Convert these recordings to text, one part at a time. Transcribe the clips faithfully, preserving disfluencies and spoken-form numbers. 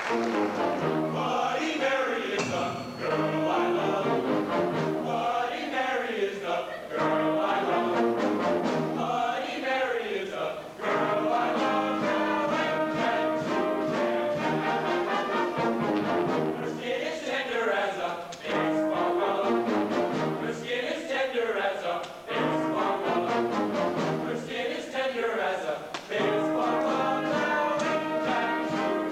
Bloody Mary is the girl I love. Bloody Mary is the girl I love. Bloody Mary is the girl I love. Now and then her skin is tender as a baseball glove. Her skin is tender as a baseball glove. Her skin is tender as a baseball glove. Now and then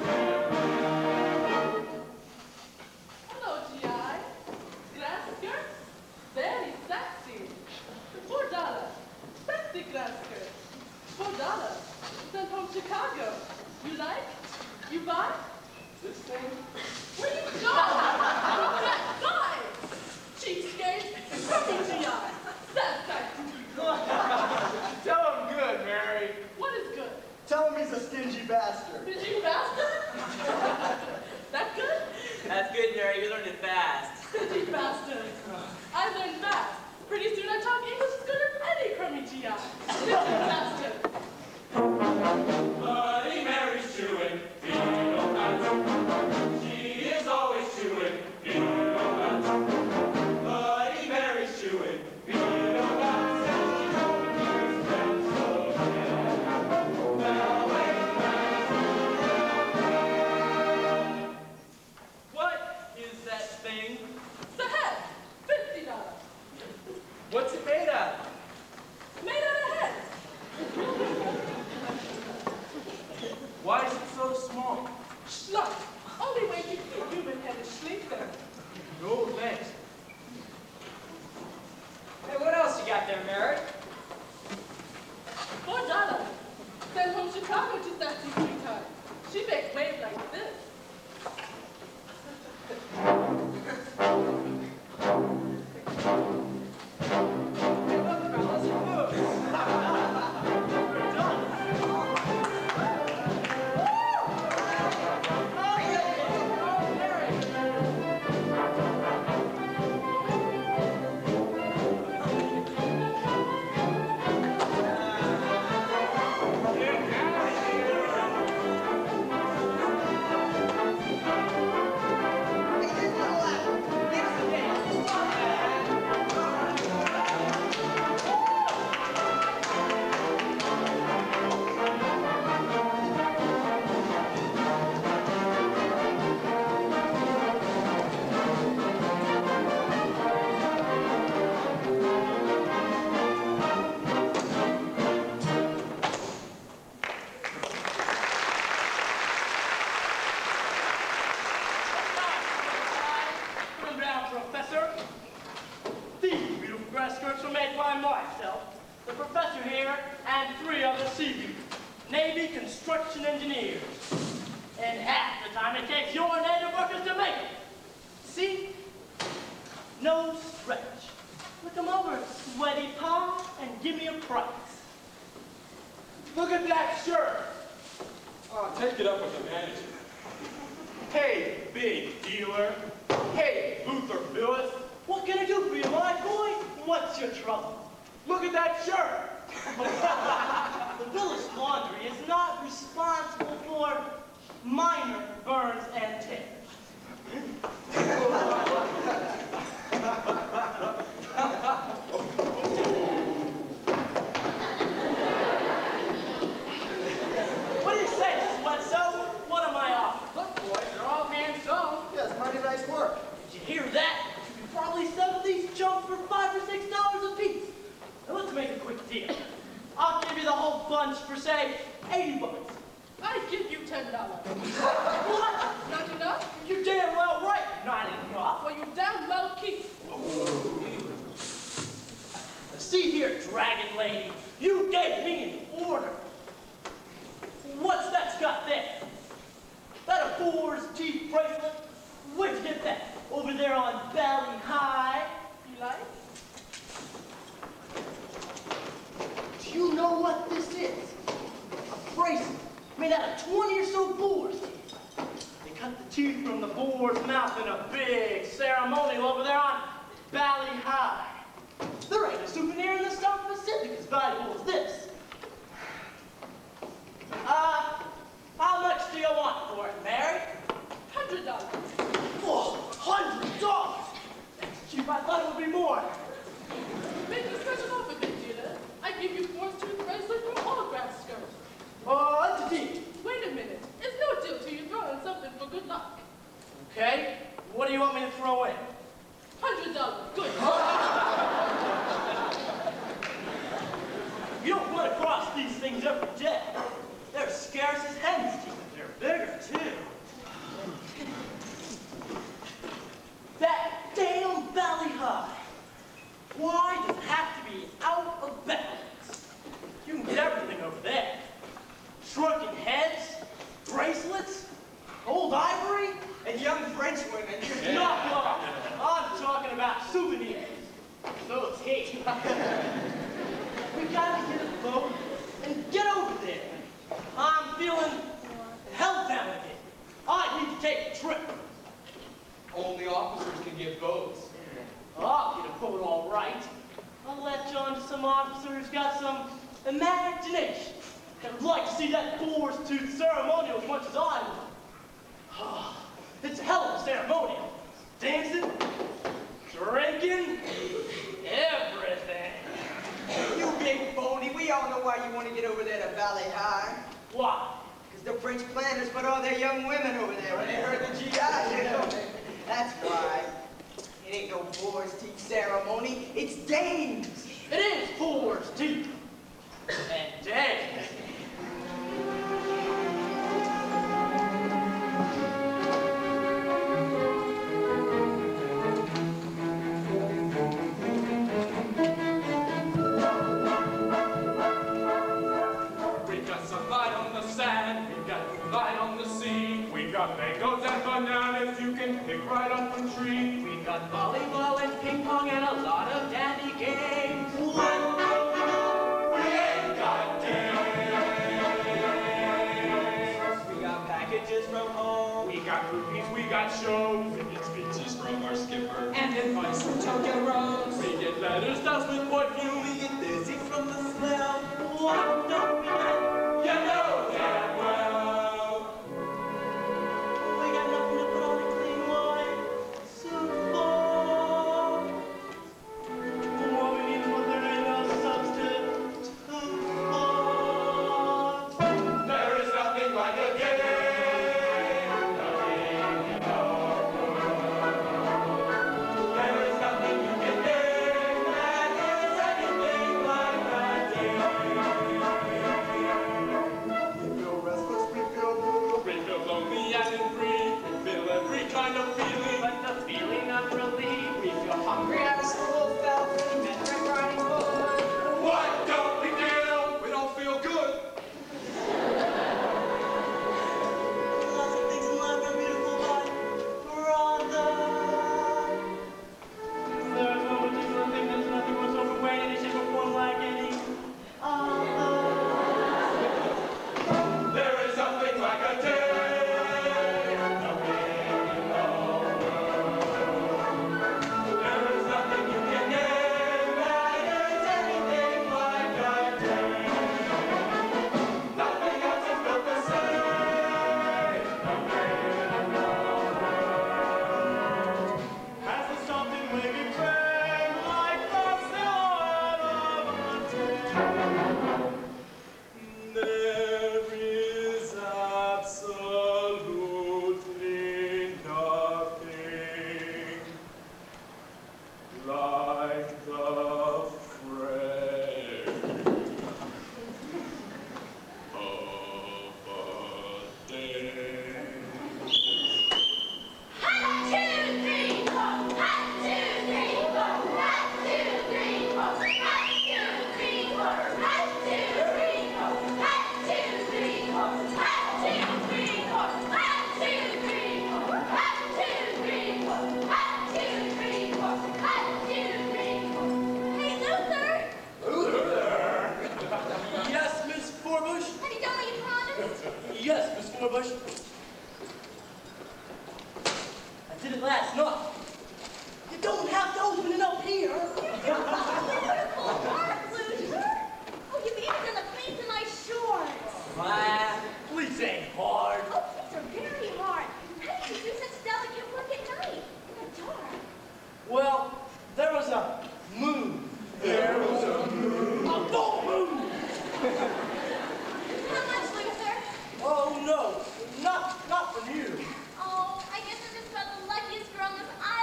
Hello, G I. Grass skirt? Very sexy. Four dollars. Sexy grass skirt. Four dollars. Sent from Chicago. You like? You buy? this thing. Where you go? You can't buy. Cheapskate. From G I. That's sexy. Tell him good, Mary. What is good? Tell him he's a stingy bastard. Did you bastard? That good? That's good, Mary. You learned it fast. Stingy bastard. I learned fast. Pretty soon I talk English as good as any crummy G I. Stingy bastard. Bloody Mary's chewing beetle nuts. She is always chewing beetle nuts. Bloody Mary's chewing beetle nuts. And she don't use pencil again. Now and then. What is that thing? The head. Fifty dollars. What's it made of? Made out of head. Why is it so small? Schluck. Only way you keep human head is sleep there. No, thanks. Hey, what else you got there, Mary? Four dollars. Sent from Chicago to Sexy three times. She makes waves like this. Hey, look, fellas, move. We're done. Come down, Professor. These beautiful grass skirts were made by myself, the professor here, and three other Seaview Navy construction engineers. And half the time it takes your native workers to make it. See? No stretch. Look them over, sweaty pie, and give me a price. Look at that shirt. Oh, take it up with the manager. Hey, big dealer. Hey, Luther Billis. What can I do for you, my boy? What's your trouble? Look at that shirt. The Billis Laundry is not responsible for minor burns and tears. What do you say, Sweatso? What am I offering? Look, boys, they're all hand sewn. Yes, mighty nice work. Did you hear that? You can probably sell these chumps for five or six dollars a piece. Now let's make a quick deal. I'll give you the whole bunch for, say, eighty bucks. I give you ten dollars. What? Not enough? You damn well right, not enough. Well, you damn well keep. See here, dragon lady, you gave me an order. What's that's got there? That a boar's teeth bracelet? Where'd you get that? Over there on Valley High? You like? Do you know what this is? A bracelet made out of twenty or so boars. They cut the teeth from the boar's mouth in a big ceremonial over there on Valley High. There ain't a souvenir in the South Pacific as valuable as this. Uh, how much do you want for it, Mary? throw in? Hundred dollars. Good. You don't run across these things every day. They're scarce as hen's teeth. They're bigger, too. That damn Valley High. Why does it have to be out of balance? You can get everything over there. Shrunken heads, bracelets, old ivory, And young French women. knock off. I'm talking about souvenirs. Those hate. We gotta get a boat and get over there. I'm feeling hell-bound again. I need to take a trip. Only officers can get boats. I'll get a boat all right. I'll let you on to some officer who's got some imagination that would like to see that boar's tooth ceremonial as much as I would. It's a hell of a ceremonial. Dancing, drinking, everything. You big phony. We all know why you want to get over there to Valley High. Why? Because the French planners put all their young women over there when they heard the G Is, you know. That's why. It ain't no boar's teeth ceremony. It's dames. It is boar's teeth. And dames. We got some light on the sand, we got light on the sea. We got mangoes and bananas you can pick right up from trees. We got volleyball and ping pong and a lot of dandy games. What do we do? We ain't got days. We got packages from home. We got movies, we got shows. We get speeches from our skipper. And advice from Tokyo Rose. We get letters dust with perfume. We get dizzy from the smell. What don't we know? You know damn well. We got nothing to put on a clean white suit for. What we need is what there ain't no substitute for. There is nothing like a game. Nothing in our world. There is nothing you can name that is anything like that game. We feel restless, we feel blue. We feel lonely and free. We feel every kind of feeling. But the feeling of relief, we feel hungry. Hungry out of school, felt free, men drink riding board. What don't we feel? We don't feel good. Lots of things in life are beautiful, but brother, there's one particular thing that's nothing was overweight and it should perform like any other. There is nothing like a day. Nothing in the world. There is nothing you can name that is anything like that day. Nothing else is built the same. Nothing in the world. Has the something wavy flame like the silhouette of a tail. There is absolutely nothing like the frame of a day. Hot two, three, four. Hot two, three, four. Hot two, three, four. Hot two, three, four. Hot two, three, four. Hot two, three, four. Hot two, three, four. Hot two, three, four. Hot two, three, four. Hot two, three, four. Hot two, three, four. Hey, Luther! Yes, Miss Forbush? Have you done what you promised? Yes, Miss Forbush. I did it last night. You don't have to open it up here. Beautiful work, Luther! Oh, you've even done the pleats in my shorts. Ah, please ain't hard. Oh, pleats are very hard. How do you do such delicate work at night? In the dark. Well, there was a moon. There was a moon. A full moon. How much, Luther? Oh no, not not from you. Oh, I guess I'm just about the luckiest girl on this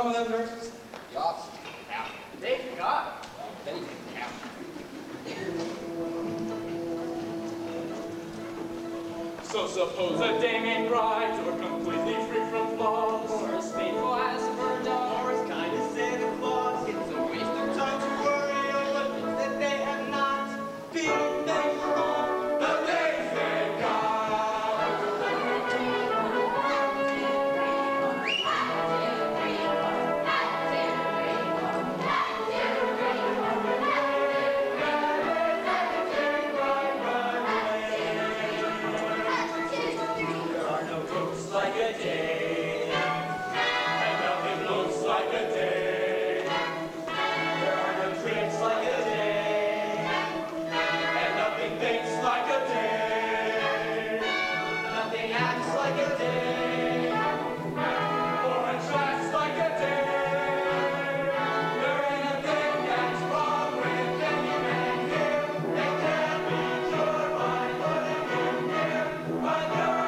of them nurses? The officers. They got it. Then you can count. So suppose a dame ain't bright or completely free from flaws, or as faithful as a bird dog, Or it's kind of Santa Claus. It's a waste of time to worry over things that they have not. Feel thankful the days they got. There are no ghosts like a day, and nothing looks like a day. There are no dreams like a day, and nothing thinks like a day. Nothing acts like a day, or attracts like a day. There ain't a thing that's wrong with any man here. They can't be cured by putting in here. But you're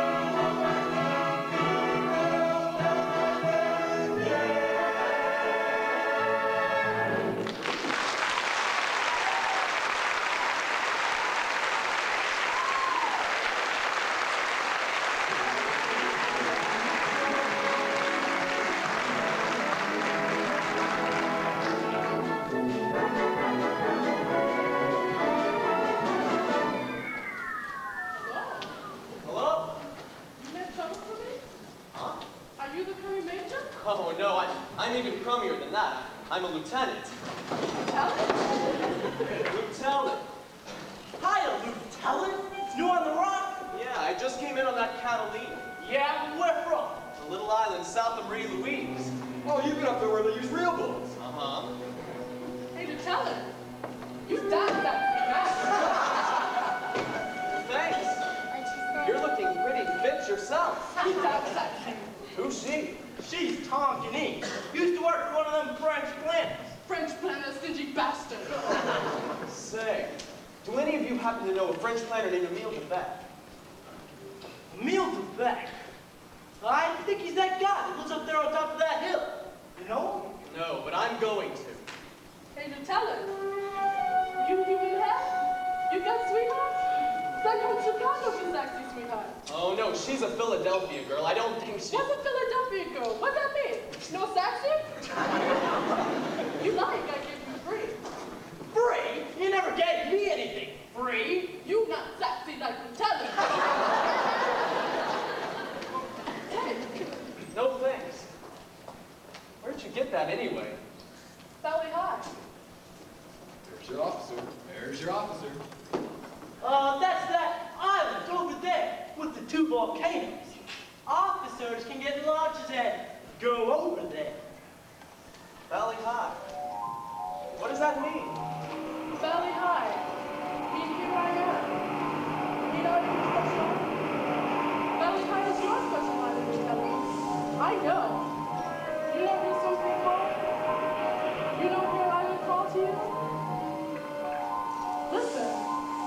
Hello? You meant trouble for me? Huh? Are you the curry major? Oh, no, I, I'm even crummier than that. I'm a lieutenant. Tell it. Lieutenant? Hi, Lieutenant. New on the rock? Yeah, I just came in on that Catalina. Yeah, where from? A little island south of Marie Louise. Oh, you've been up there where they use real bullets. Uh-huh. Hey, to tell it. You died that Thanks. You're looking pretty fit yourself. He died that Who's she? She's Tonkinese. Used to work for one of them French planters. French planter, stingy bastard. Say, do any of you happen to know a French planter named Emile Debec? Emile Debec. I think he's that guy that lives up there on top of that hill. You know? No, but I'm going to. Hey, to tell it. You even have? You got sweetheart? Thought you in Chicago for sexy sweetheart. Oh no, she's a Philadelphia girl. I don't think she... What's a Philadelphia girl? What's that mean? No sexy? You like I give you free. Free? You never gave me anything free. You not sexy like you tell it. Hey, No thanks. Where'd you get that anyway? Valley High. There's your officer. There's your officer. Uh, that's that island over there with the two volcanoes. Officers can get launches and go over there. Valley High. What does that mean? Valley High. Mean here I am. You know your special island? Valley High is your special island, you tell me. I know. You know who something called? You know who your island called to you? Listen.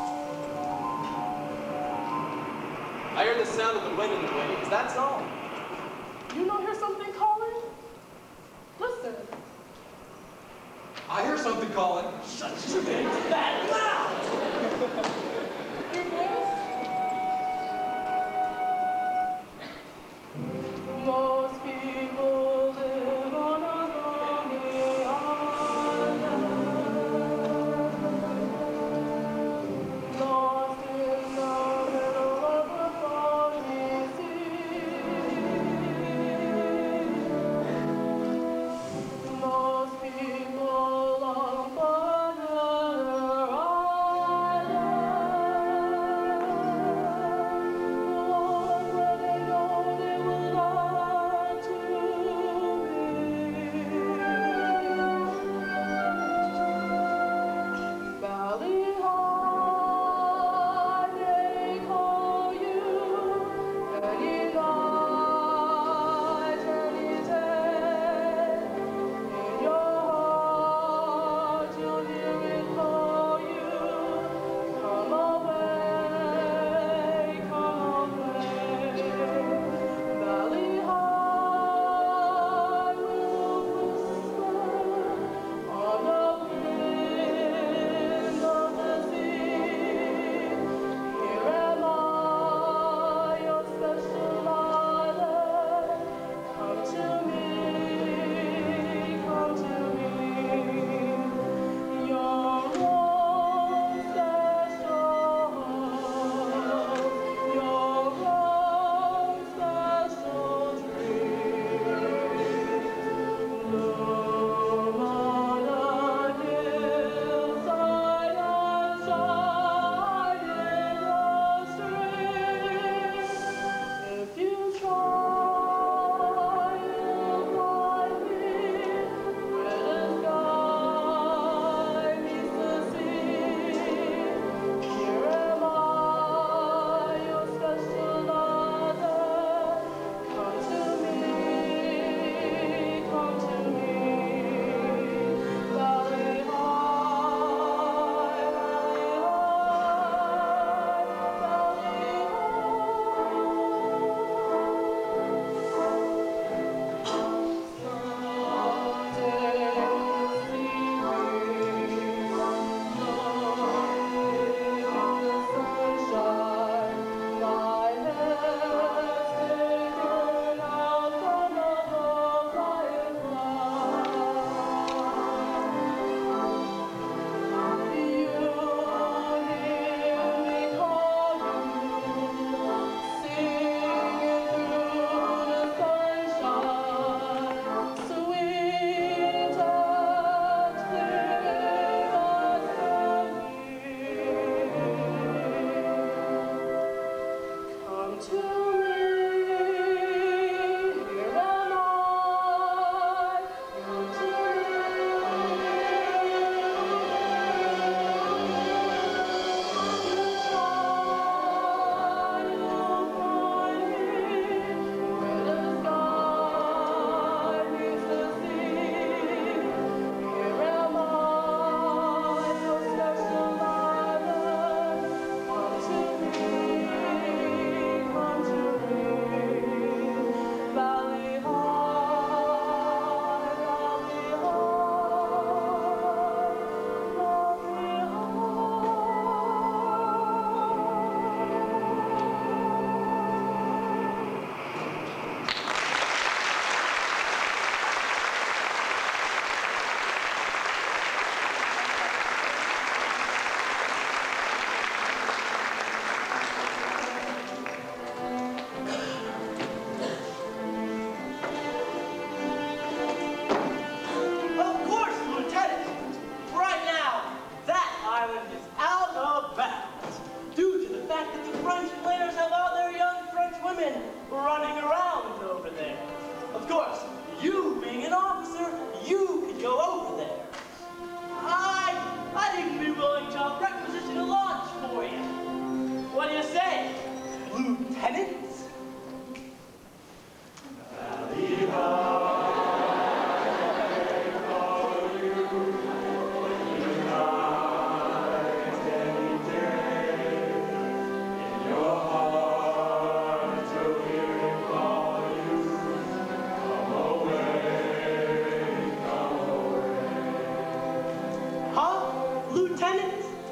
I hear the sound of the wind in the waves, that's all. You don't hear something calling? Listen. I hear something calling. Such things that loud! Your voice? Most people live on a lonely island, lost in the middle of a foggy sea. Most people long for another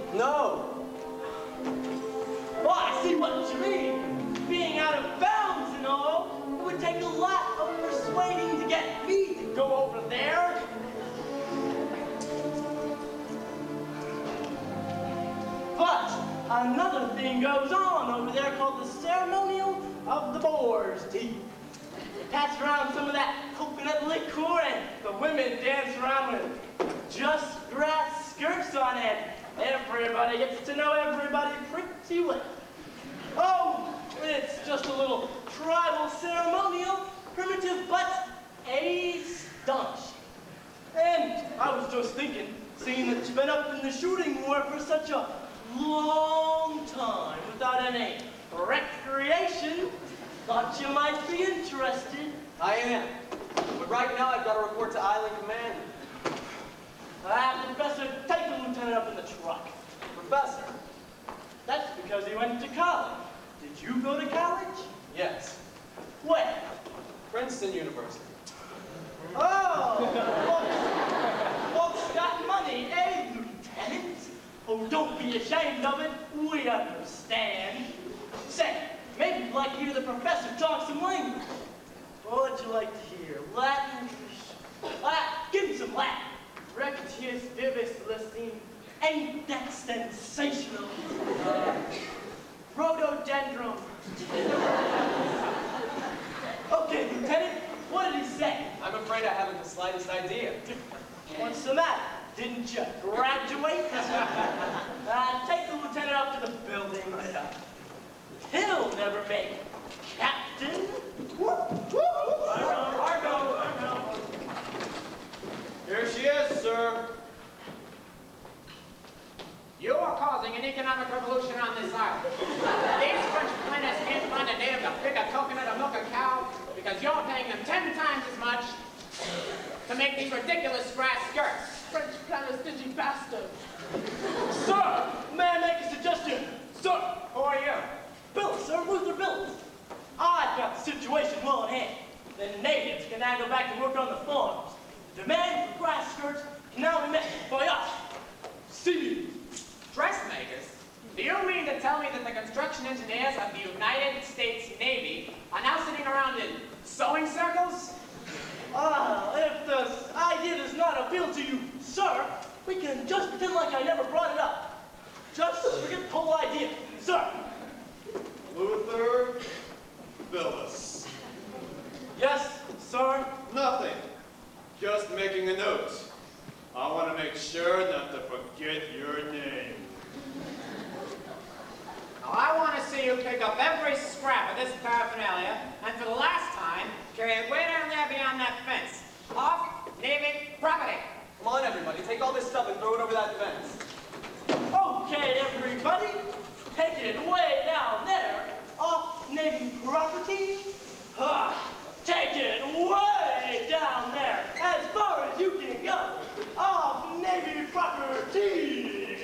No. Well, I see what you mean. Being out of bounds and all, it would take a lot of persuading to get me to go over there. But another thing goes on over there called the ceremonial of the boar's teeth. Pass around some of that coconut liquor and the women dance around with just grass skirts on it. Everybody gets to know everybody pretty well. Oh, it's just a little tribal ceremonial, primitive but astonishing. And I was just thinking, seeing that you've been up in the shooting war for such a long time without any recreation, thought you might be interested. I am. But right now I've got to report to Island Command. Ah, Professor, take the lieutenant up in the truck. Professor? That's because he went to college. Did you go to college? Yes. Where? Princeton University. Oh, folks, folks got money, eh, Lieutenant? Oh, don't be ashamed of it. We understand. Say, maybe you'd like to hear the professor talk some language. What would you like to hear? Latin? Ah, give him some Latin. Rectius vivis listing. Ain't that sensational? Uh, rhododendron. Okay, Lieutenant, what did he say? I'm afraid I haven't the slightest idea. What's the matter? Didn't you graduate? uh, take the lieutenant up to the building. He'll never make captain. Whoop, whoop. Argo, Argo, Argo. Here she is, sir. You are causing an economic revolution on this island. These French planters can't find a native to pick a coconut or milk a cow because you're paying them ten times as much to make these ridiculous grass skirts. French planters, stingy bastard. Sir, may I make a suggestion? Sir, Who are you? Bill, sir, Luther Bill. I've got the situation well in hand. The natives can now go back to work on the farms. The demand for grass skirts can now be met by us. See? Dressmakers? Do you mean to tell me that the construction engineers of the United States Navy are now sitting around in sewing circles? Ah, if the idea does not appeal to you, sir, we can just pretend like I never brought it up. Just forget the whole idea, sir. Luther Phyllis. Yes, sir. Nothing. Just making a note. I want to make sure not to forget your name. Now, I want to see you pick up every scrap of this paraphernalia, and for the last time, carry it way down there beyond that fence. Off Navy property. Come on, everybody. Take all this stuff and throw it over that fence. Okay, everybody. Take it way down there. Off Navy property. Ah, take it way down there. As far as you can go. Off Navy property.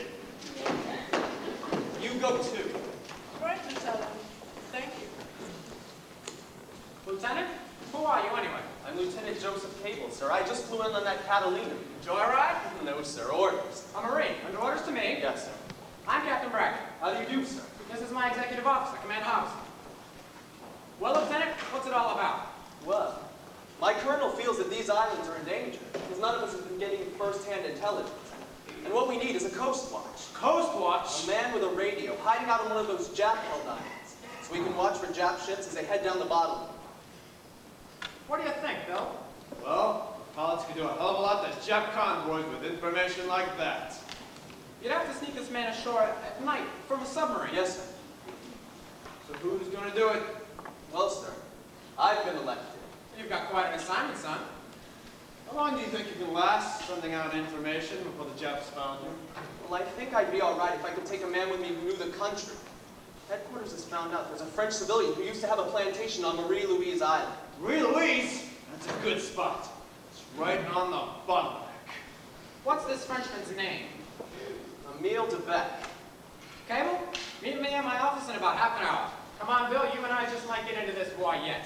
You go too. Right, Lieutenant. Thank you. Lieutenant, who are you anyway? I'm Lieutenant Joseph Cable, sir. I just flew in on that Catalina. Joyride? No, sir. Orders. A Marine. Under orders to me? Yes, sir. I'm Captain Brackett. How do you do, sir? This is my executive officer, Command House. Well, Lieutenant, what's it all about? Well, my colonel feels that these islands are in danger because none of us have been getting first-hand intelligence. And what we need is a coast watch. Coast Watch. A man with a radio hiding out on one of those Jap-held islands so we can watch for Jap ships as they head down the bottom. What do you think, Bill? Well, pilots can do a hell of a lot to Jap convoys with information like that. You'd have to sneak this man ashore at night from a submarine. Yes, sir. So who's going to do it? Well, sir, I've been elected. You've got quite an assignment, son. How long do you think you can last sending out information before the Japs found you? Well, I think I'd be all right if I could take a man with me who knew the country. Headquarters has found out there's a French civilian who used to have a plantation on Marie-Louise Island. Marie-Louise? That's a good spot. It's right on the bottleneck. What's this Frenchman's name? Emile Debec. Cable, meet me in my office in about half an hour. Come on, Bill, you and I just might get into this war yet.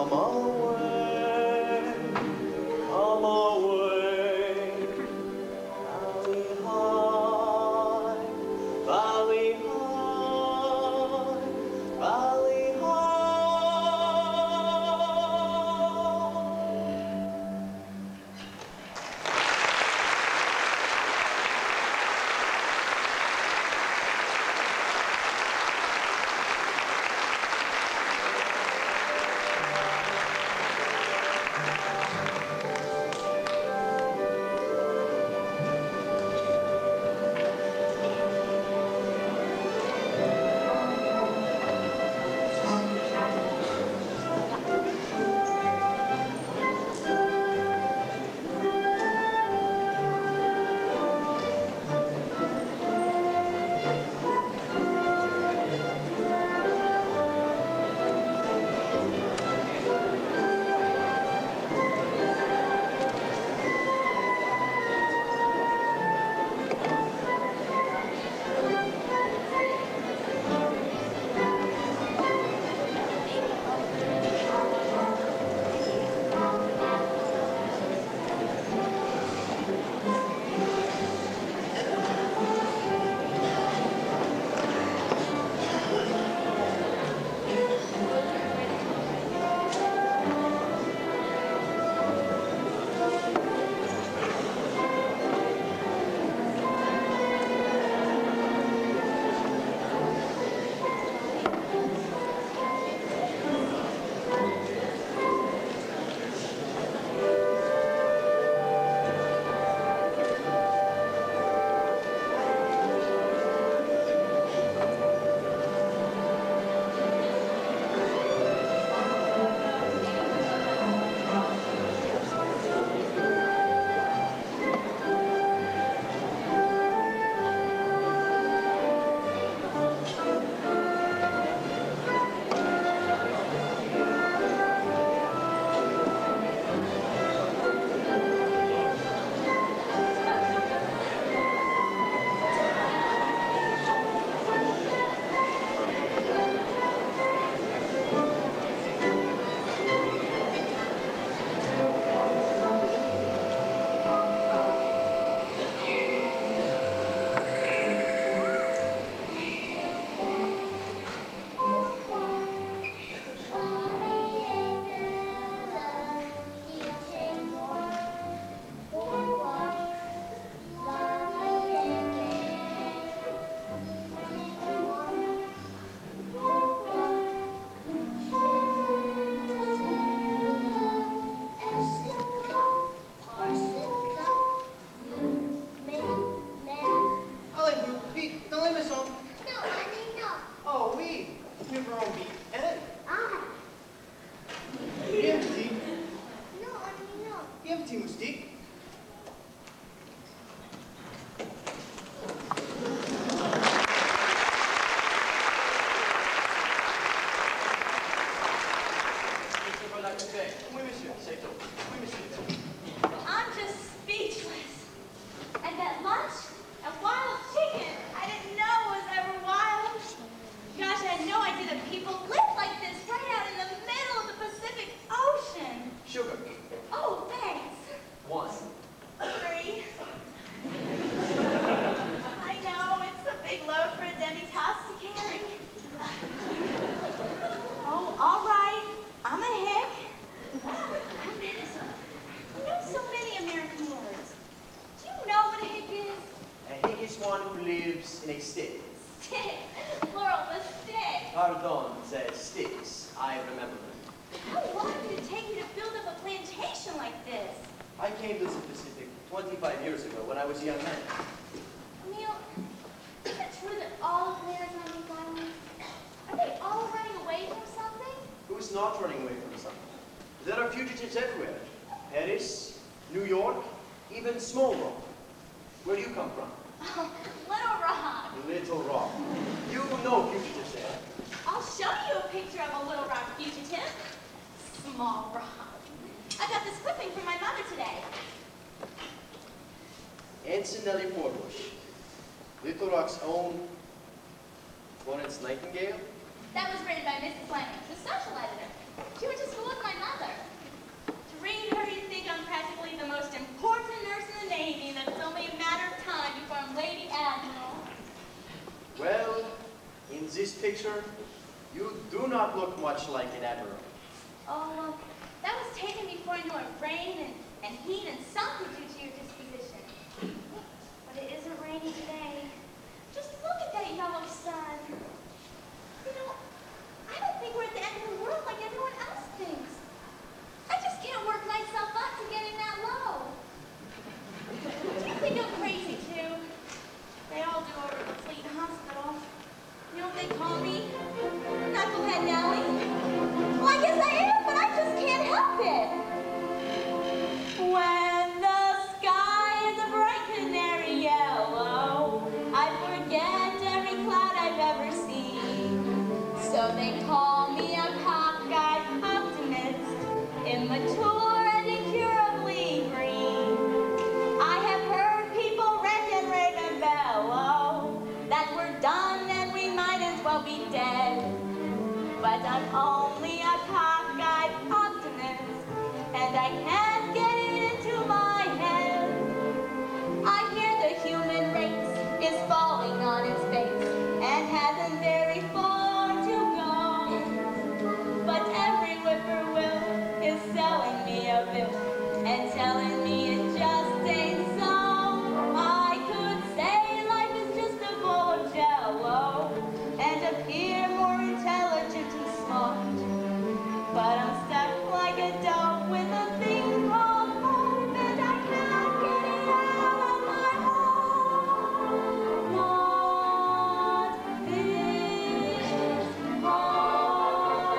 Come away, come away, valley high, valley high, valley high. I'm just speechless. And at lunch, a wild chicken. I didn't know it was ever wild. Gosh, I had no idea that people live like this right out in the middle of the Pacific Ocean. Sugar. Oh, thanks. One. Three. I know, it's a big load for a demi-tasse to carry. Oh, all right. I'm a hick. You know so many American words. Do you know what a hick is? A hick is one who lives in a stick. Stick. Plural, the stick. Pardon, the sticks. I remember them. How long did it take you to build up a plantation like this? I came to the Pacific twenty-five years ago when I was a young man. Neil, is it true that all the players on these islands, are they all running away from something? Who's not running away from something? There are fugitives everywhere. Paris, New York, even Small Rock. Where do you come from? Oh, Little Rock. Little Rock. You know fugitives there. I'll show you a picture of a Little Rock fugitive. Small Rock. I got this clipping from my mother today. Ensign Nellie Portbush, Little Rock's own Florence Nightingale. That was written by Missus Lanning, the social editor. She went to school with my mother. To read her, you'd think I'm practically the most important nurse in the Navy, and that it's only a matter of time before I'm Lady Admiral. Well, in this picture, you do not look much like an admiral. Oh, well, that was taken before I knew what rain and, and heat and sun could do to your disposition. But it isn't raining today. Just look at that yellow sun. You know, I don't think we're at the end of the world like everyone else thinks. I just can't work myself up to getting that low. Do you think I'm crazy, too? They all do over at the Fleet Hospital. You know what they call me? Knucklehead Nellie. Well, I guess I am, but I just can't help it. When the sky is a bright canary yellow, I forget every cloud I've ever seen. So they call me a cockeyed optimist, immature and incurably green. I have heard people rant and rave and bellow that we're done and we might as well be dead. But I'm only a cockeyed optimist, and I can't get it into my head. I hear the human race is falling on its face and hasn't very far to go. But every whippoorwill is selling me a bill and telling me it just ain't so. I could say life is just a bowl of jello and appear more intelligent and smart. But I'm stuck like a dog with a thing called heart, and I can't get it out of my heart. Not this heart.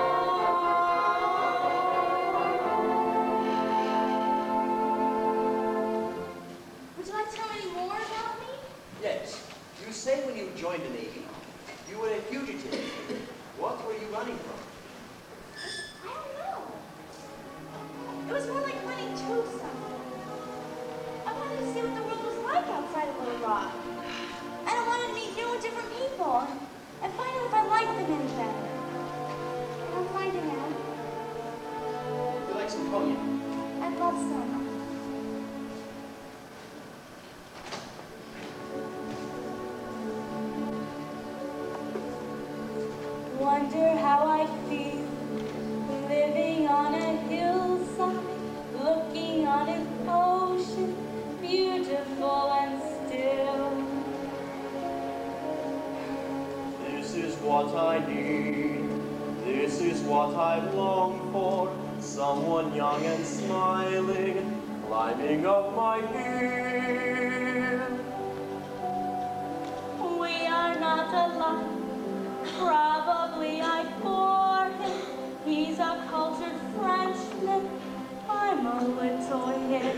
Would you like to know any more about me? Yes. You say when you joined the Navy, you were a fugitive. What were you running from? I don't know. It was more like running to something. I wanted to see what the world was like outside of Little Rock. And I wanted to meet new and different people and find out if I liked them any better. And I'm finding out. Would you like some cognac? I'd love some. Wonder how I feel living on a hillside, looking on an ocean, beautiful and still. This is what I need. This is what I long for. Someone young and smiling, climbing up my hill. We are not alike. Probably I bore him. He's a cultured Frenchman. I'm a little hip.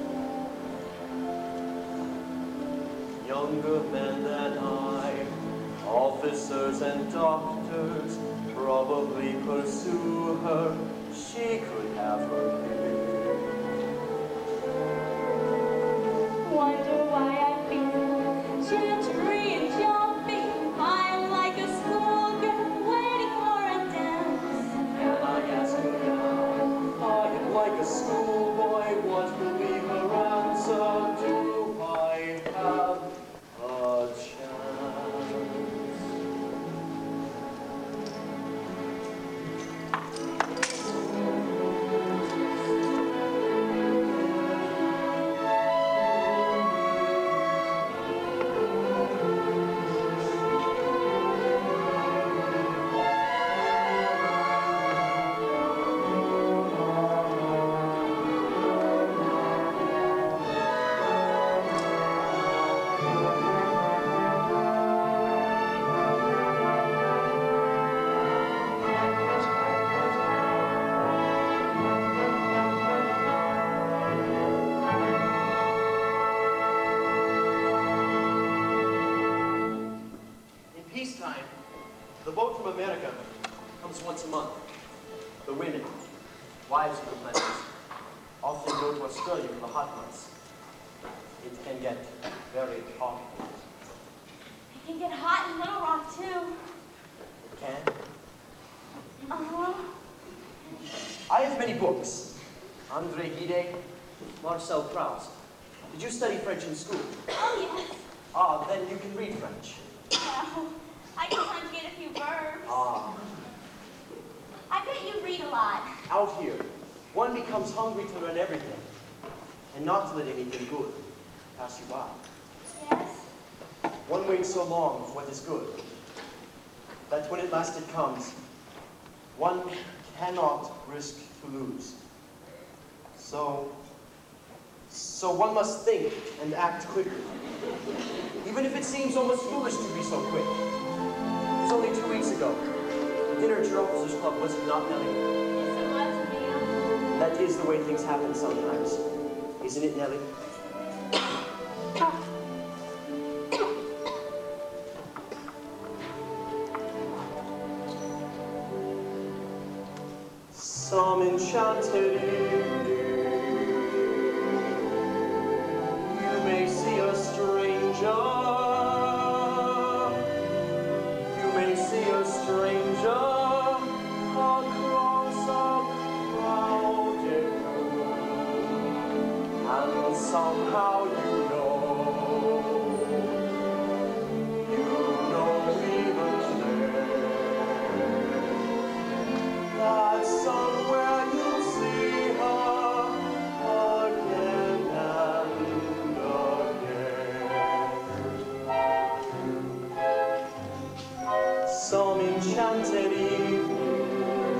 Younger men than I, officers and doctors, probably pursue her. She could have her cake. Wonder why I feel jittery and jumpy. I'm like a schoolgirl waiting for a dance. And I ask her now, I am like a schoolboy, what will be her answer? Do I have a chance? The boat from America comes once a month. The women, wives of the planters, often go to Australia for the hot months. It can get very hot. It can get hot in Little Rock, too. It can? Uh-huh. I have many books. André Gide, Marcel Proust. Did you study French in school? Oh, yes. Ah, then you can read French. Well, I can conjugate a few verbs. Ah. I bet you read a lot. Out here, one becomes hungry to learn everything, and not to let anything good pass you by. Yes? One waits so long for what is good, that when at last it comes, one cannot risk to lose. So, so one must think and act quickly, even if it seems almost foolish to be so quick. It was only two weeks ago. Dinner at your officers' club, was it not, Nellie? Yes, it was, Neil. That is the way things happen sometimes, isn't it, Nellie? Some enchanted evening, you may see a stranger. You may see a stranger across a crowded room, and somehow you know, you know even there, that somewhere you'll see her again and again. Some enchanted evening,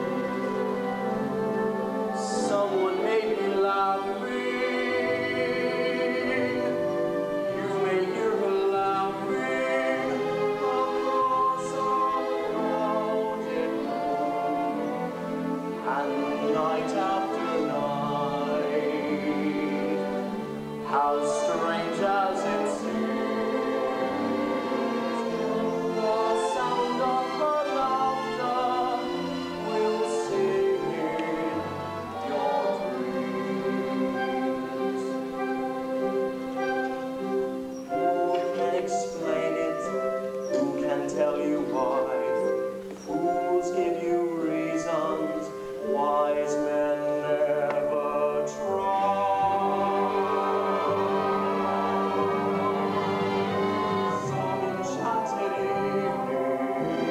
someone may be laughing. You may hear her laughing across a crowded room, and night after night, how strange as it seems, the sound of her laughter will sing in your dreams. Who can explain it? Who can tell you why? Fools give you reasons, wise men never try. Some enchanted evening,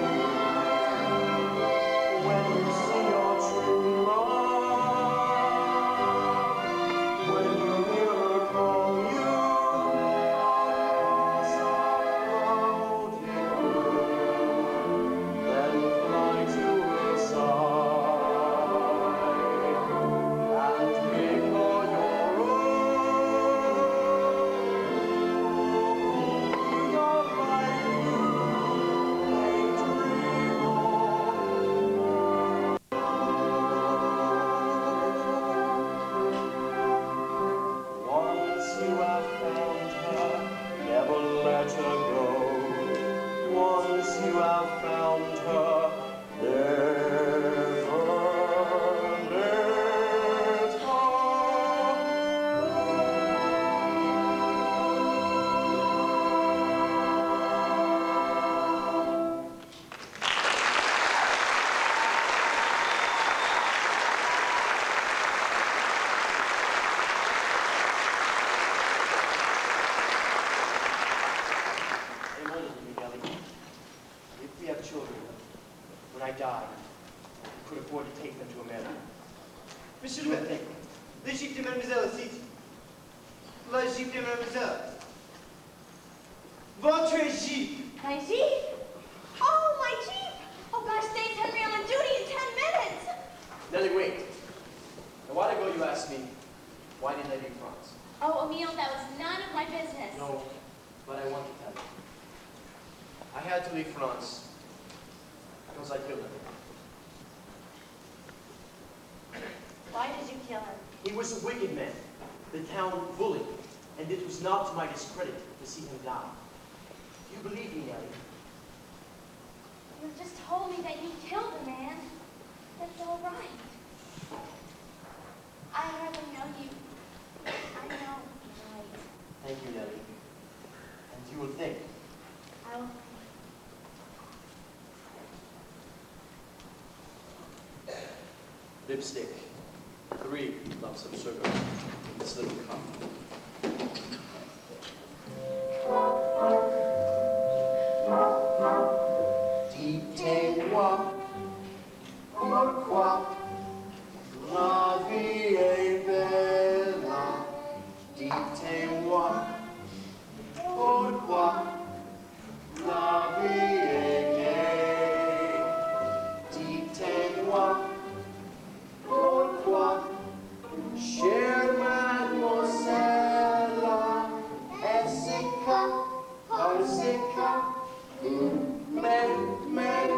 when you see your true love, when you hear her call you across a crowded room, then fly to her side and make her your own. Oh, your life you may dream on. Once you have found her, never let her go. Once you have found her, never let her go. I'm older than you, Nellie. If we have children, when I die, we could afford to take them to America. Monsieur le maître, l'Égypte et mademoiselle aussi. L'Égypte et mademoiselle. Votre Égypte. My Jeep? Oh, my Jeep! Oh, gosh, thanks, Henry. I'm on duty in ten minutes. Nellie, wait. A while ago you asked me, why didn't I leave France? Oh, Emile, that was none of my business. No, but I want to tell you. I had to leave France because I killed him. Why did you kill him? He was a wicked man, the town bully, and it was not to my discredit to see him die. Do you believe me, Nellie? You just told me that you killed the man. That's all right. I hardly know you. I know, right. Thank you, Nellie. And you will think. I will. Le lipstick, three lumps of sugar in this little cup. Dites-moi pourquoi la vie est belle. Dites-moi pourquoi la vie est gaie. Dites-moi pourquoi, chère mademoiselle, est-ce que, parce que vous m'aimez?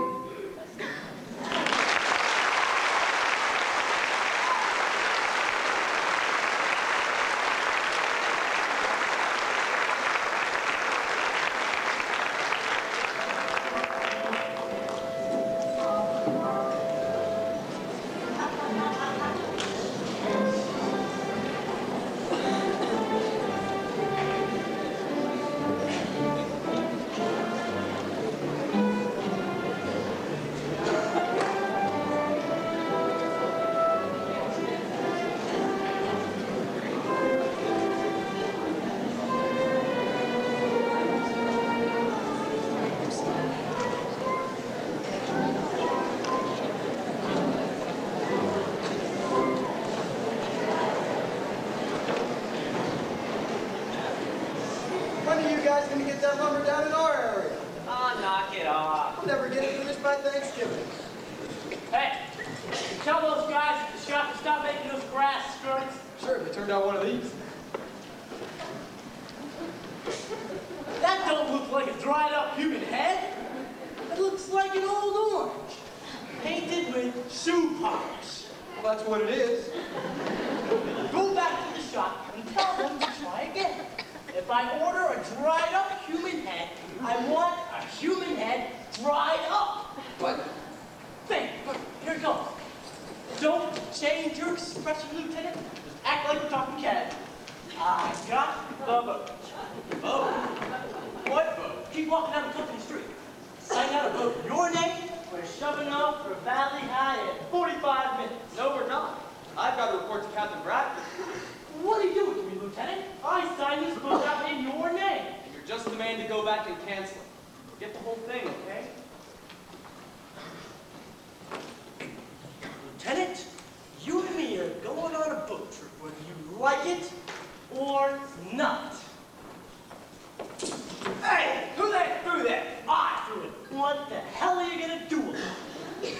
When are you guys going to get that lumber down in our area? Oh, knock it off. We'll never get it finished by Thanksgiving. Hey, tell those guys at the shop to stop making those grass skirts. Sure, they turned out one of these. That don't look like a dried up human head. It looks like an old orange, painted with shoe polish. Well, that's what it is. Go back to the shop and tell them to try again. If I order a dried up human head, I want a human head dried up. What? Think, here it goes. Don't change your expression, Lieutenant. Just act like we're talking cat. I got the boat. Boat? What boat? Keep walking down the company street. Sign out a boat in your name. We're shoving off for Valley High in forty-five minutes. No, we're not. I've got to report to Captain Bradford. What are you doing to me, Lieutenant? I signed this boat out in your name. And you're just the man to go back and cancel it. Forget the whole thing, okay? Lieutenant, you and me are going on a boat trip, whether you like it or not. Hey, who that threw that? I threw it. What the hell are you gonna do with it?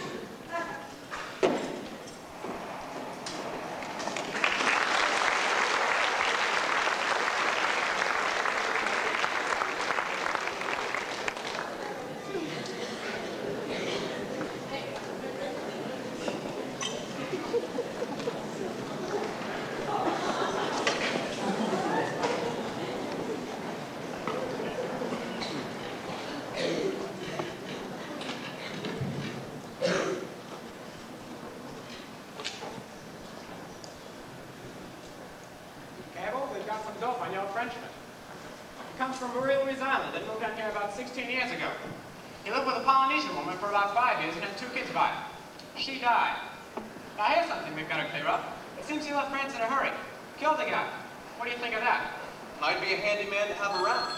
sixteen years ago. He lived with a Polynesian woman for about five years and had two kids by her. She died. Now here's something we've got to clear up. It seems he left France in a hurry. Killed the guy. What do you think of that? Might be a handy man to have around.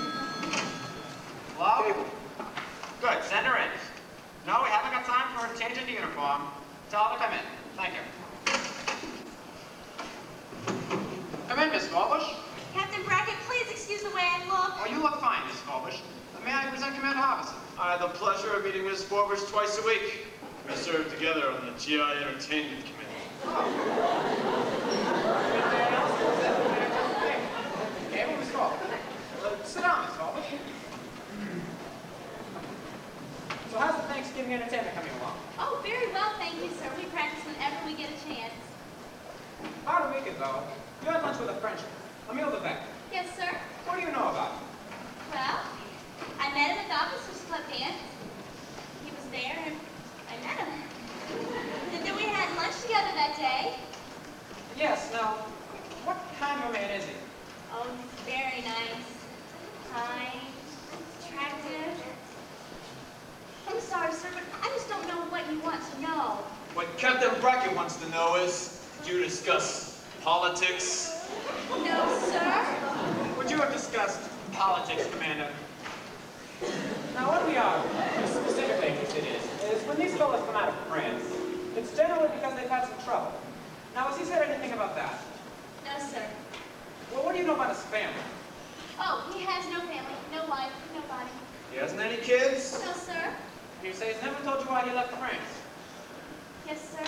Hello? Good, send her in. No, we haven't got time for her to change into uniform. Tell her to come in. Thank you. Come in, Miss Forbush. Captain Brackett, please excuse the way I look. Oh, you look fine, Miss Forbush. May I present Commander Harbison? I had the pleasure of meeting Miss Forbush twice a week. We served together on the G I Entertainment Committee. Oh. Okay, well, Miss Forbush. Uh, sit down, Miss Forbush. So how's the Thanksgiving entertainment coming along? Oh, very well, thank you, sir. We practice whenever we get a chance. About a week ago, you had lunch with a Frenchman, Emile Levesque. Yes, sir. What do you know about him? Well, I met him at the officers' club dance. He was there, and I met him. And then we had lunch together that day. Yes, now, what kind of a man is he? Oh, he's very nice, kind, attractive. I'm sorry, sir, but I just don't know what you want to know. What Captain Brackett wants to know is, did you discuss politics? No, sir. Would you have discussed politics, Commander? Now, what we are specifically interested in is when these fellows come out of France, it's generally because they've had some trouble. Now, has he said anything about that? No, sir. Well, what do you know about his family? Oh, he has no family, no wife, nobody. He hasn't any kids? No, sir. You say he's never told you why he left France. Yes, sir.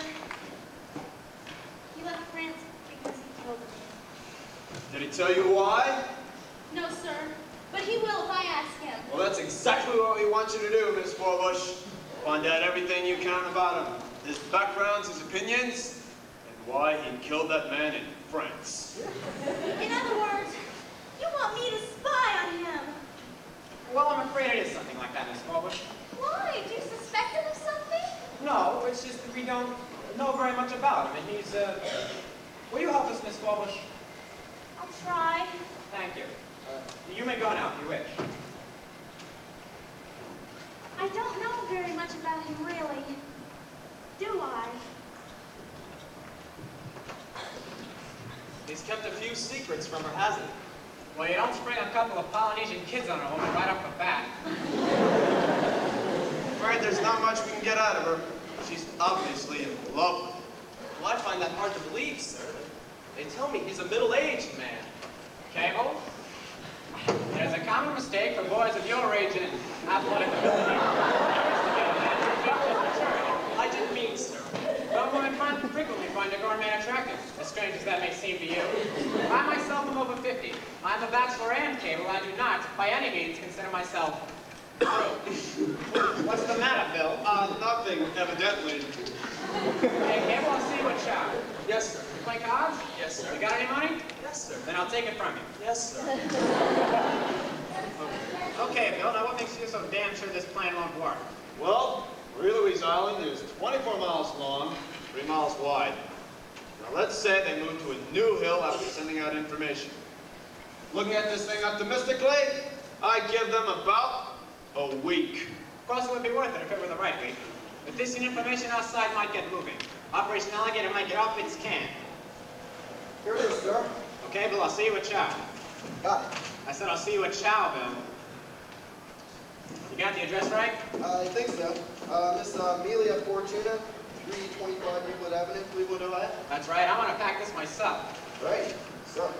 He left France because he killed a man. Did he tell you why? No, sir. But he will if I ask him. Well, that's exactly what we want you to do, Miss Forbush. Find out everything you can about him. His backgrounds, his opinions, and why he killed that man in France. In other words, you want me to spy on him. Well, I'm afraid it is something like that, Miss Forbush. Why? Do you suspect him of something? No, it's just that we don't know very much about him, and he's, uh... Will you help us, Miss Forbush? I'll try. Thank you. Uh, you may go now, if you wish. I don't know very much about him, really. Do I? He's kept a few secrets from her, hasn't he? Well, you don't spring a couple of Polynesian kids on a woman right off the bat. I'm afraid there's not much we can get out of her. She's obviously in love with him. Well, I find that hard to believe, sir. They tell me he's a middle-aged man. Cable? It is a common mistake for boys of your age and athletic ability. I didn't mean, sir. Well, women find, frequently find a grown man attractive, as strange as that may seem to you. I myself am over fifty. I'm a bachelor and Cable. I do not, by any means, consider myself through. What's the matter, Bill? Uh, nothing, evidently. Hey, Cable, I'll see you at shop. Yes, sir. You play cards? Yes, sir. You got any money? Yes, sir. Then I'll take it from you. Yes, sir. Okay, Bill, now what makes you so damn sure this plan won't work? Well, Marie Louise Island is twenty-four miles long, three miles wide. Now let's say they move to a new hill after sending out information. Looking at this thing optimistically, I give them about a week. Of course, it would be worth it if it were the right week. But this information outside might get moving. Operation Alligator might get off its can. Here it is, sir. Okay, Bill, I'll see you at Chow. Got it. I said I'll see you at Chow, Bill. You got the address right? I think so. Uh, Miss uh, Amelia Fortuna, three twenty-five Euclid Avenue, Cleveland, Ohio. That's right. I want to pack this myself. Right. So.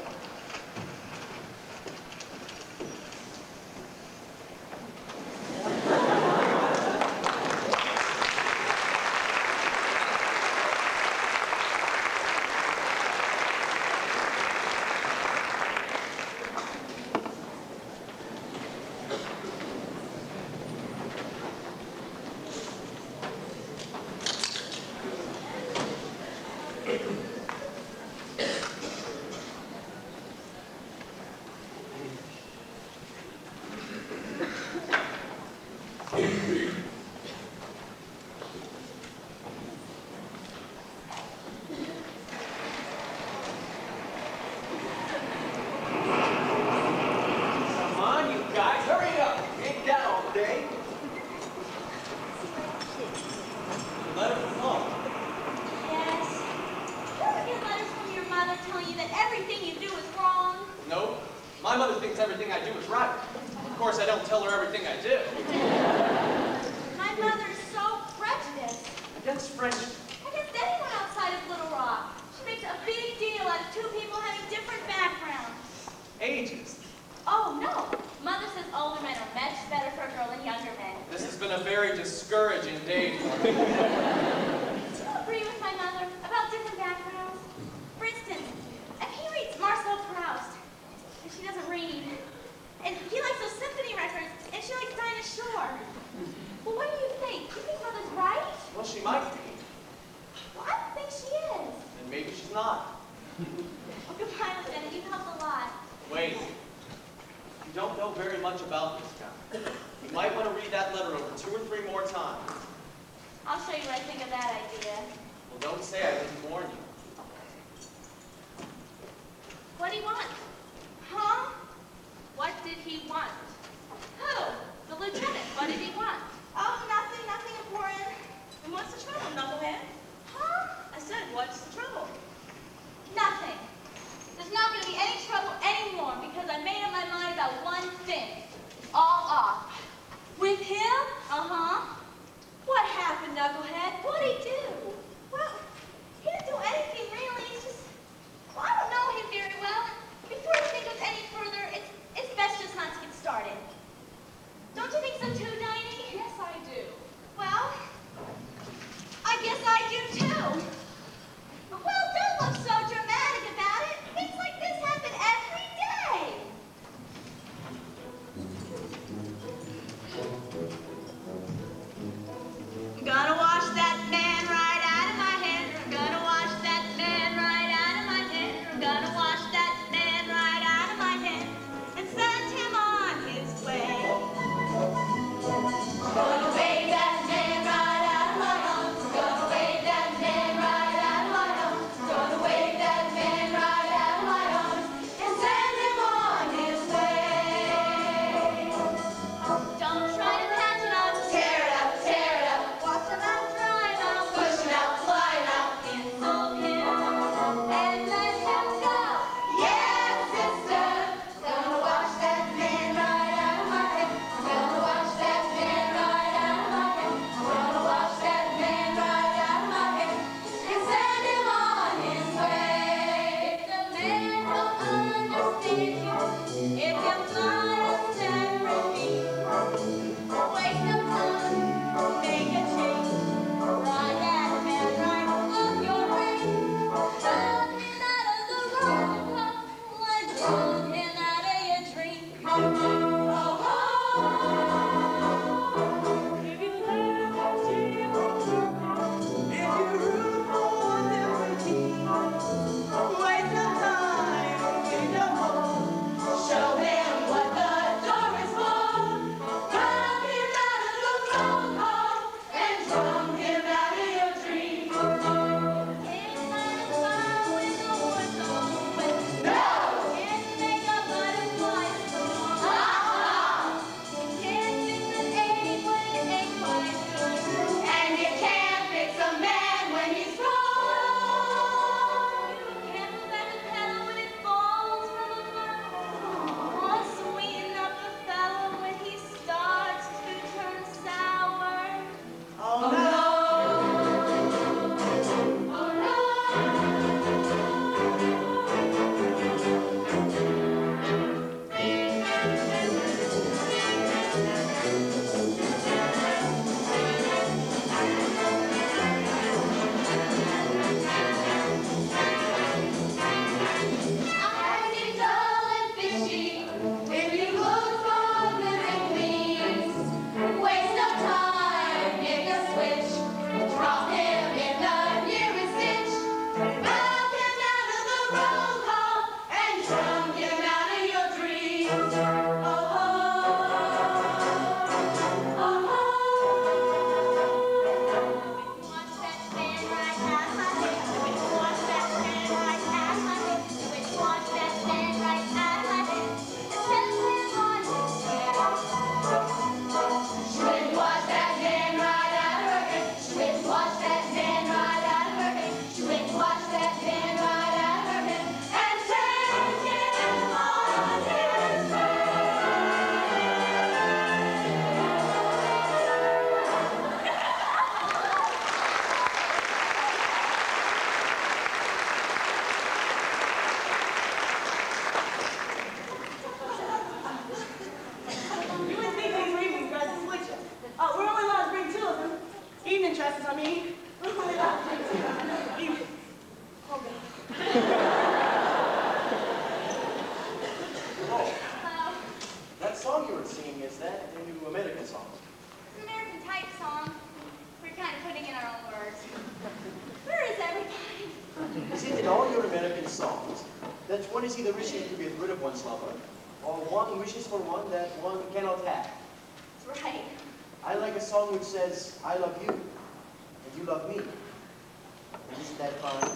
that one is either wishing to get rid of one's lover, or one wishes for one that one cannot have. That's right. I like a song which says, I love you, and you love me. And isn't that fine?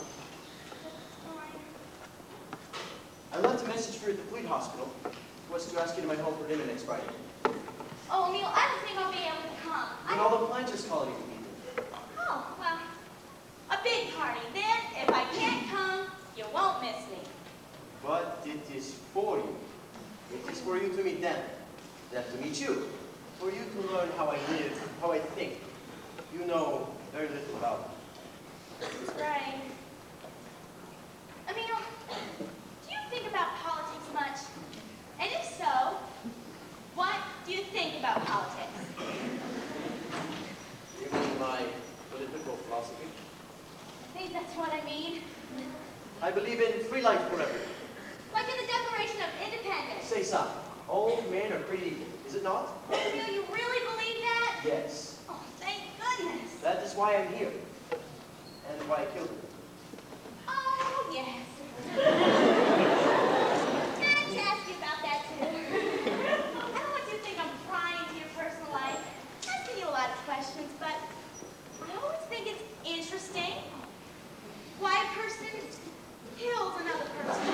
I left a message for you at the Fleet Hospital. It was to ask you to my home for dinner next Friday. Oh, Emil, I don't think I'll be able to come. And I... all the planters' colony will be there. Oh, well, a big party. Then, if I can't come, you won't miss me. But it is for you. It is for you to meet them, them to meet you. For you to learn how I live, how I think. You know very little about me. That's right. Emil, do you think about politics much? And if so, what do you think about politics? You mean my political philosophy? I think that's what I mean. I believe in free life for everyone. Like in the Declaration of Independence. Say so. All men are created equal, is it not? Emil, you really believe that? Yes. Oh, thank goodness. That is why I'm here. And why I killed him. Oh, yes. I'd ask you about that, too. I don't want you to think I'm prying into your personal life. I'm asking you a lot of questions, but I always think it's interesting why a person kills another person.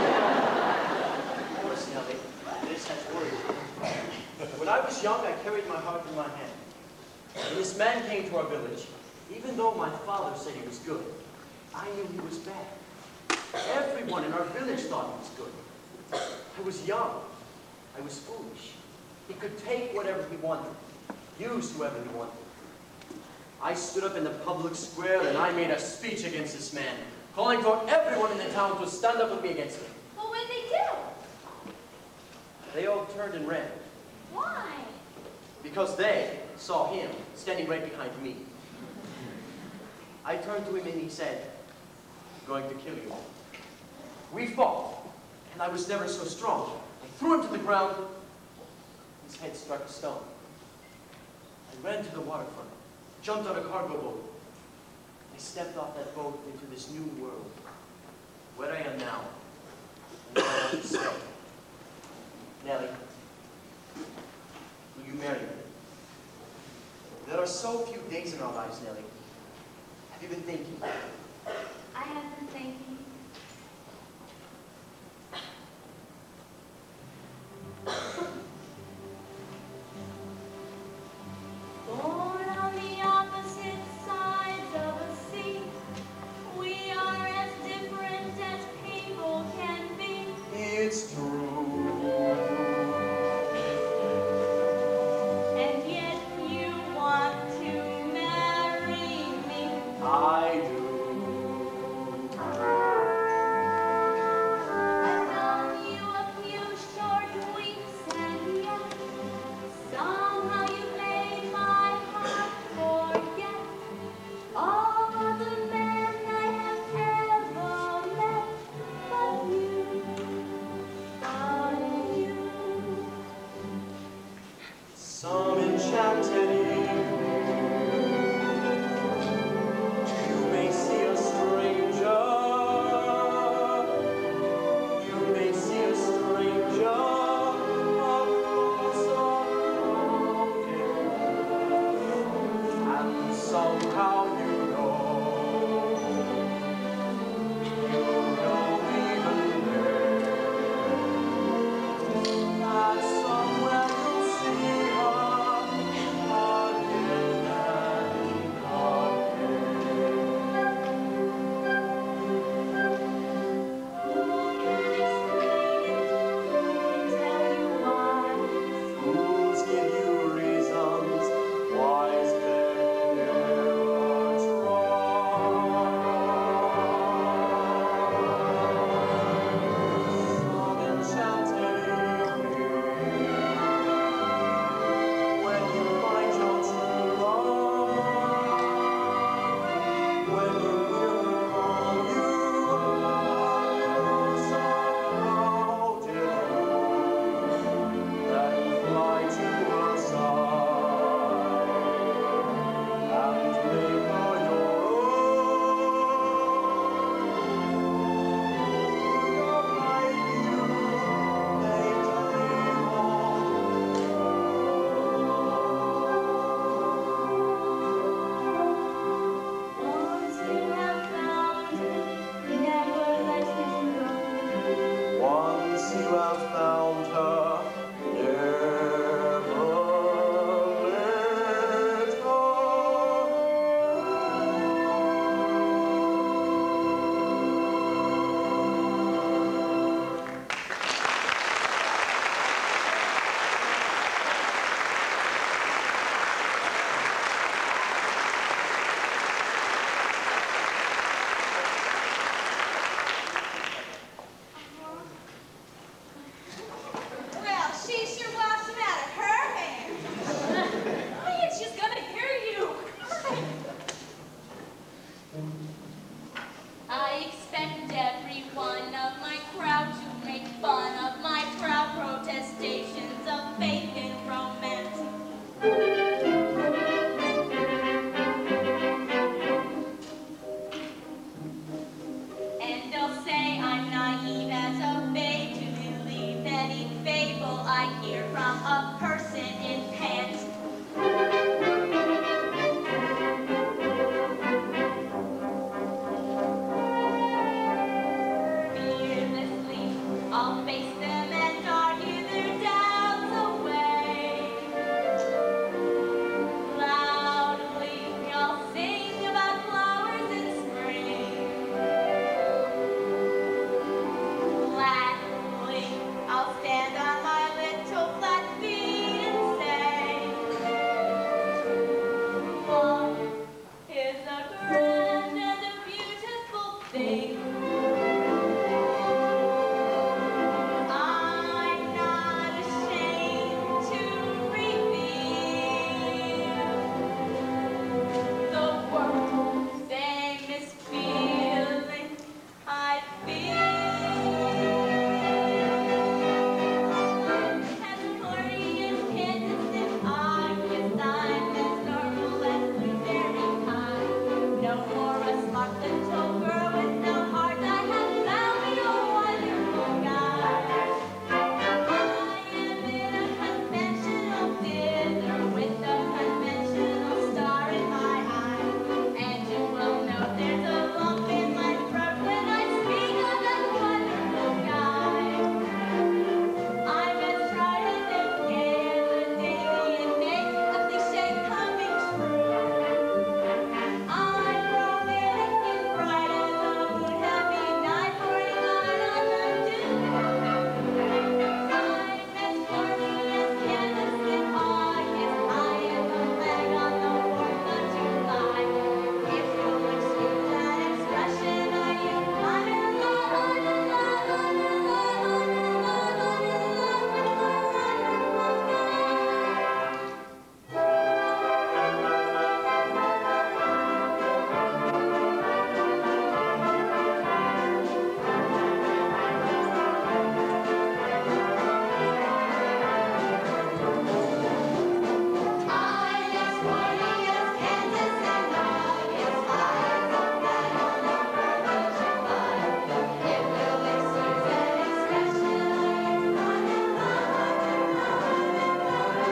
Of course, Nellie, this has worried me. When I was young, I carried my heart in my hand. When this man came to our village, even though my father said he was good, I knew he was bad. Everyone in our village thought he was good. I was young. I was foolish. He could take whatever he wanted, use whoever he wanted. I stood up in the public square and I made a speech against this man, calling for everyone in the town to stand up with me against him. Well, what did they do? They all turned and ran, Why? because they saw him standing right behind me. I turned to him and he said, I'm going to kill you all. We fought, and I was never so strong. I threw him to the ground. His head struck a stone. I ran to the waterfront, jumped on a cargo boat. I stepped off that boat into this new world, where I am now, and where I want to stay. Nellie, will you marry me? There are so few days in our lives, Nellie. Have you been thinking? I have been thinking. Born on the opposite sides of a sea, we are as different as people can be. It's true. And yet you want to marry me. I do. I've known you a few short weeks, and yet somehow you made my heart forget all of the men I have ever met but you. a person in pants. Fearlessly, I'll face them and argue their doubts away. Loudly, I'll sing about flowers in spring. Gladly, I'll stand on my little flat feet and say, love is a grand and a beautiful thing. I'm not ashamed to reveal the world same as feeling I feel. As corny as Candace and I, yes, I'm as normal as blueberry pie. No more a smart little girl with no heart. I have found me a wonderful guy. I am in a conventional dinner with a conventional star in my eye. And you will know there's a lump in my throat when I speak of that wonderful guy. I'm as tried as if Gale, Davy, and May, a cliche coming true. I'm romantic and bright as a moon, happy night, pouring out on the dew. I'm as corny as Candace and I, yes, I am a flag on the Fourth of July. If you'll excuse that expression, I am I'm in love, I'm in love, I'm in love, I'm in love, I'm in love with my wonderful guy. I'm as corny as Candace and I, yes, I am a flag on the Fourth of July. If you'll excuse that expression, I am I'm in love, I'm in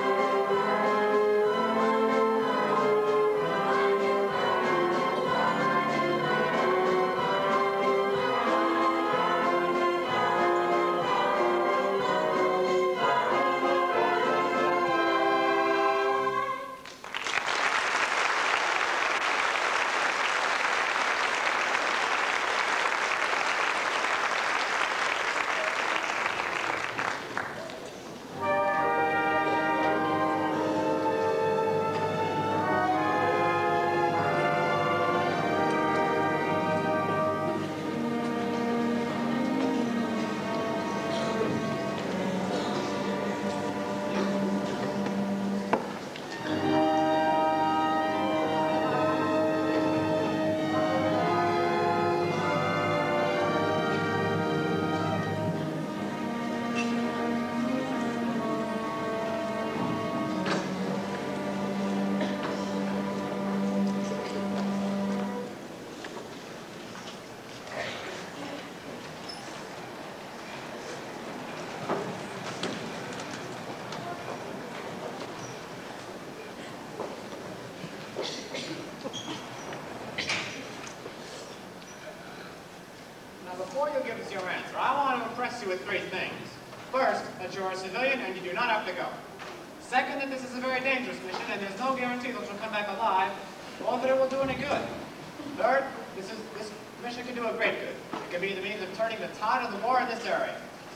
Now, before you give us your answer, I want to impress you with three things. First, that you're a civilian and you do not have to go. Second, that this is a very dangerous mission and there's no guarantee that you'll come back alive or that it will do any good. Third, this, is, this mission can do a great good. It can be the means of turning the tide of the war in this area.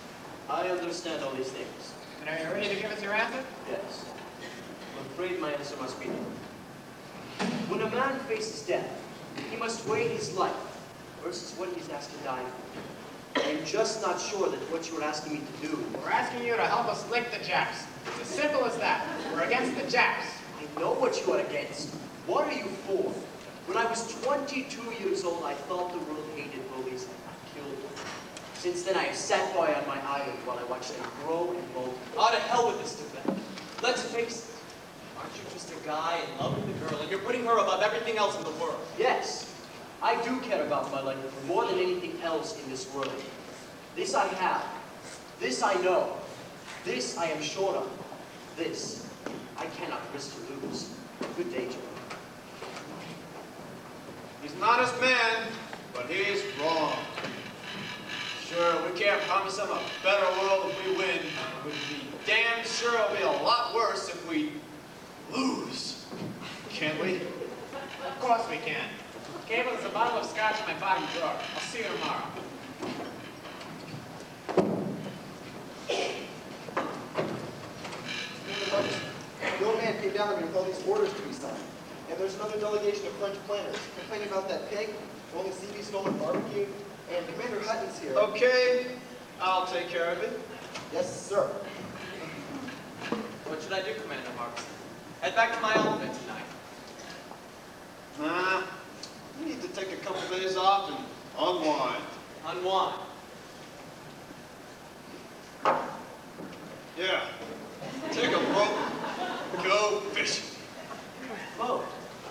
I understand all these things. And are you ready to give us your answer? Yes. I'm afraid my answer must be no. When a man faces death, he must weigh his life versus what he's asked to die for. I'm just not sure that what you're asking me to do. We're asking you to help us lick the Japs. It's as simple as that. We're against the Japs. I know what you are against. What are you for? When I was twenty-two years old, I thought the world hated bullies and I killed them. Since then, I have sat by on my island while I watched them grow and multiply. Oh, to hell with this stupid. Let's face it. Aren't you just a guy in love with a girl, and you're putting her above everything else in the world? Yes, I do care about my life more than anything else in this world. This I have. This I know. This I am sure of. This, I cannot risk to lose. Good day, Joe. He's an honest man, but he's wrong. Sure, we can't promise him a better world if we win. We'd be damn sure it'll be a lot worse if we lose. Can't we? Of course we can. Gable, there's a bottle of scotch in my bottom drawer. I'll see you tomorrow. The old man came down to me with all these orders to be signed. And there's another delegation of French planners complaining about that pig, only C B stolen barbecue, and Commander Hutton's here. Okay, I'll take care of it. Yes, sir. What should I do, Commander Marks? Head back to my elephant tonight. Nah, you need to take a couple days off and unwind. Unwind. Yeah, take a boat, go fishing. Boat?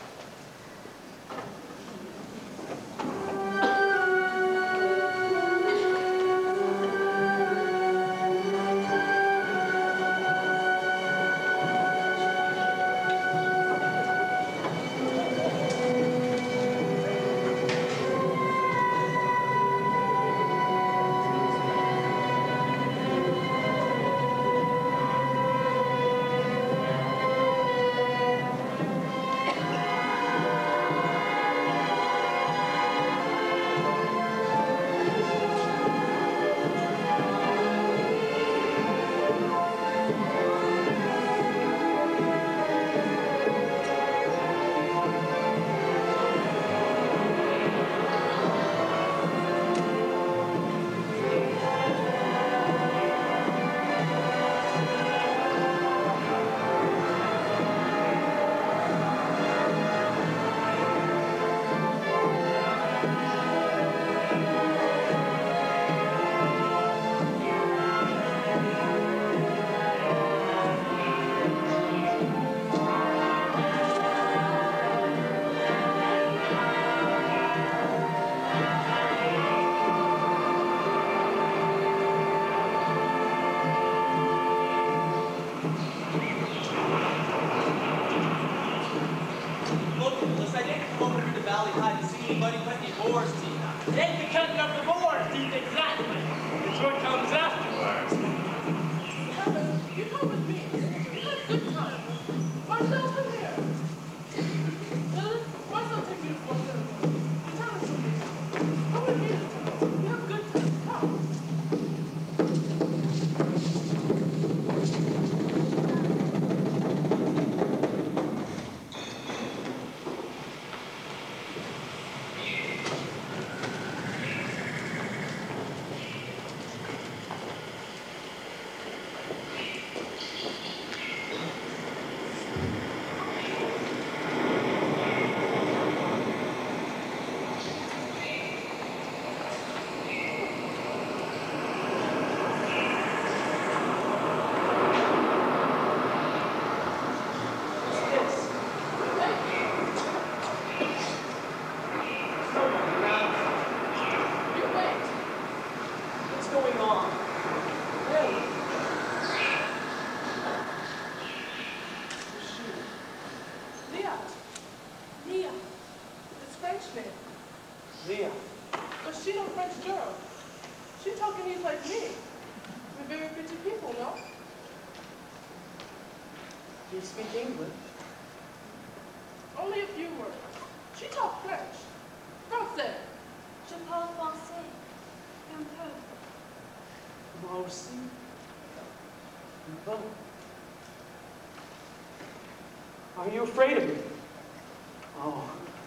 Are you afraid of me? Oh.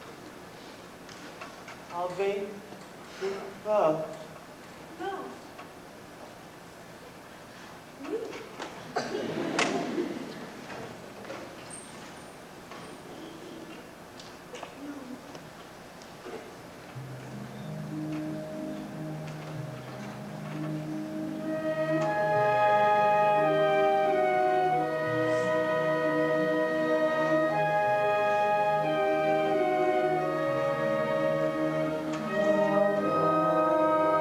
Avez peur? No. Me? Thank you.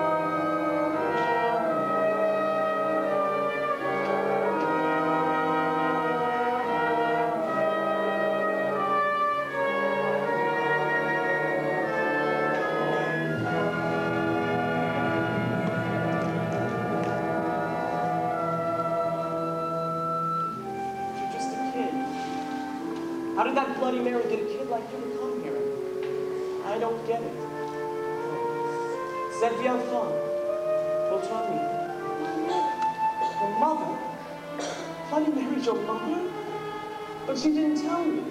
How did that Bloody Mary get a kid like you to come here? I don't get it. Cette vieille femme, votre amie. Your mother? Bloody Mary's your mother? But she didn't tell me.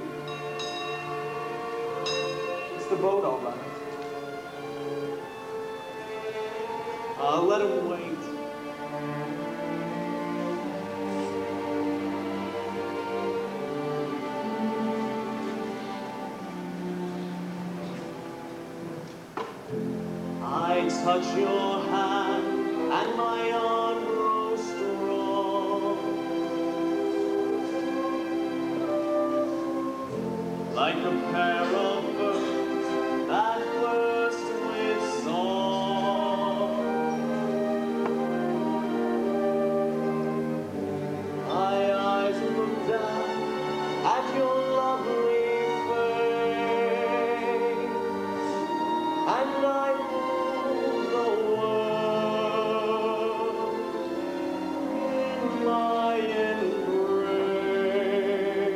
It's the boat, all right. I'll let him wait. I touch your hand and my arm grows strong, like a pair of birds that burst with song. My eyes look down at your lovely face, and I hold the world in my embrace.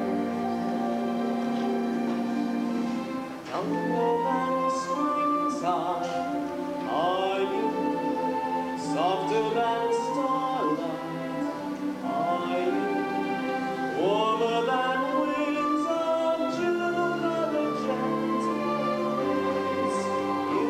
Younger than springtime are you, softer than starlight are you, warmer than winds of June or the gentle breeze you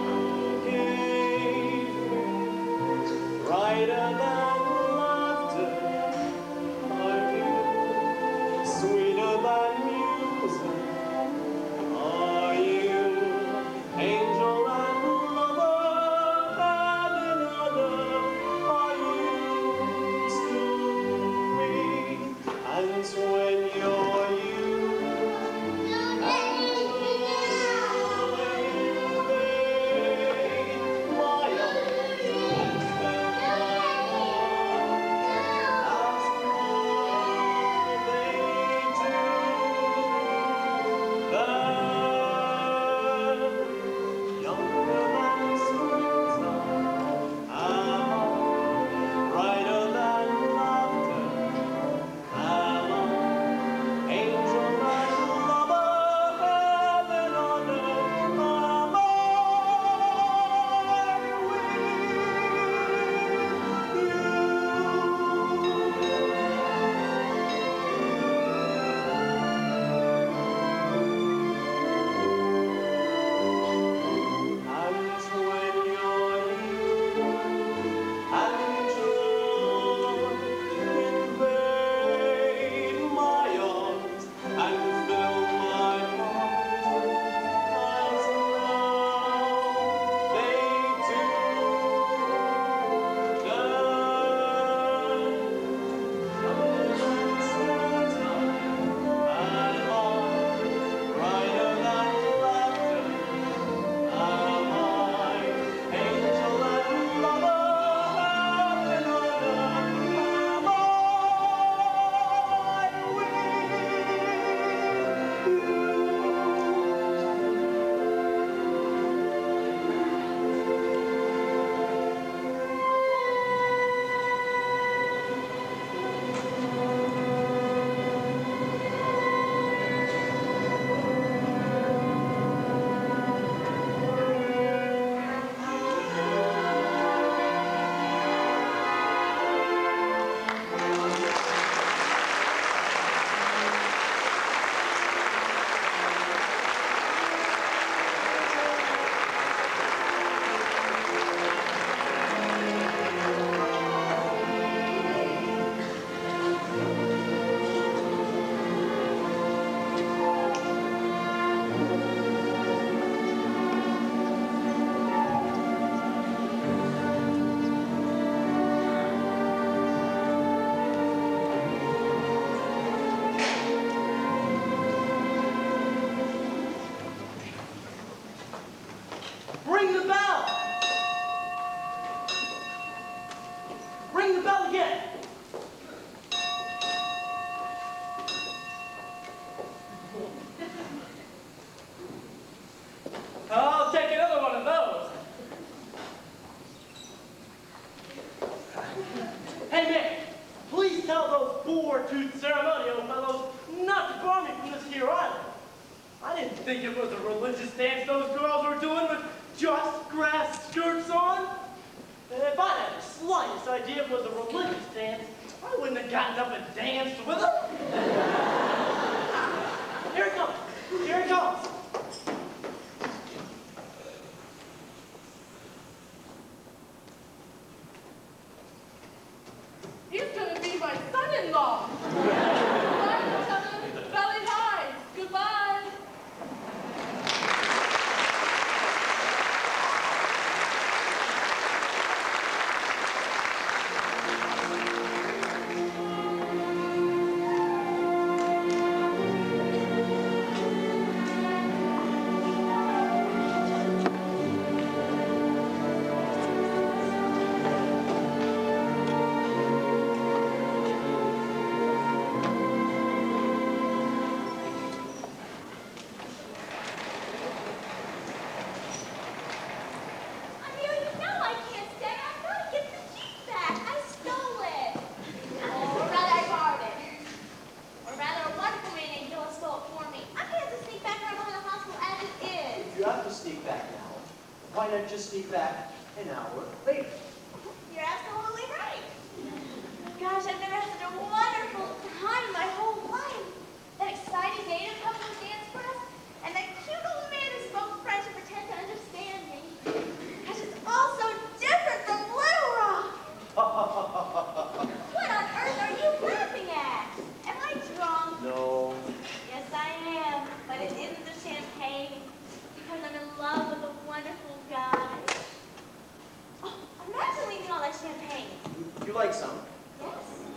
gave me, brighter than laughter are you, sweeter than music are you, angel and lover, heaven on earth are you to me. And when you're you, and when you fade, my arms and fill my heart as more they do. Then, younger than springtime am I, brighter than laughter am I, angel and lover, heaven on earth am I with you. And when you're you, and joy invade my arms and fill my heart as now they do. Then, younger than springtime am I, brighter than laughter am I, angel and lover, heaven on earth am I with Ring the bell! Ring the bell again! I'll take another one of those. Hey, Mick, please tell those four-tooth ceremonial fellows not to bar me from this here island. I didn't think it was a religious dance those girls were doing with just grass skirts on. And if I had the slightest idea it was a religious dance, I wouldn't have gotten up and danced with them. Here it comes. Here it comes. He's gonna be my son-in-law. Goodbye, Lieutenant. Belly high. Goodbye. Just sneak back an hour later. You're absolutely right. Gosh, I've never had such a wonderful time in my whole life. That exciting native couple who danced for us, and that cute old man who spoke French and pretended to understand me. Gosh, it's all so different from Little Rock. What on earth are you laughing at? Am I drunk? No. Yes, I am. But it isn't the champagne. Because I'm in love with a wonderful guy. Oh, imagine leaving all that champagne. You like some? Yes.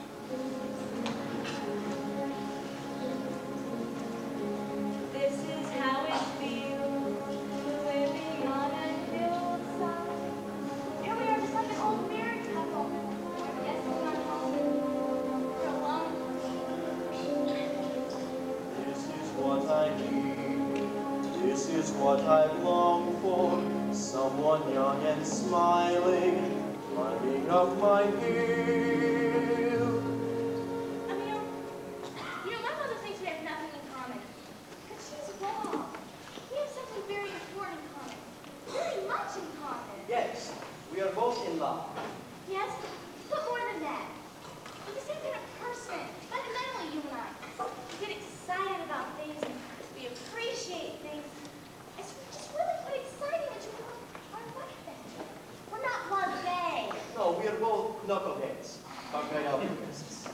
This is how it feels, living on a hillside. Here we are, just like an old married couple. Yes, we're not home. We're alone. This is what I need. This is what I long for. Someone young and smiling, climbing up my hill. Emil, you know, my mother thinks we have nothing in common. But she's wrong. We have something very important in common. Very much in common. Yes, we are both in love. Yes, but more than that. We're the same kind of person. Fundamentally, you and I. We get excited about things and we appreciate things. It's just really quite exciting that you are like that. We're not blasé. No, we are both knuckleheads. Barbarous.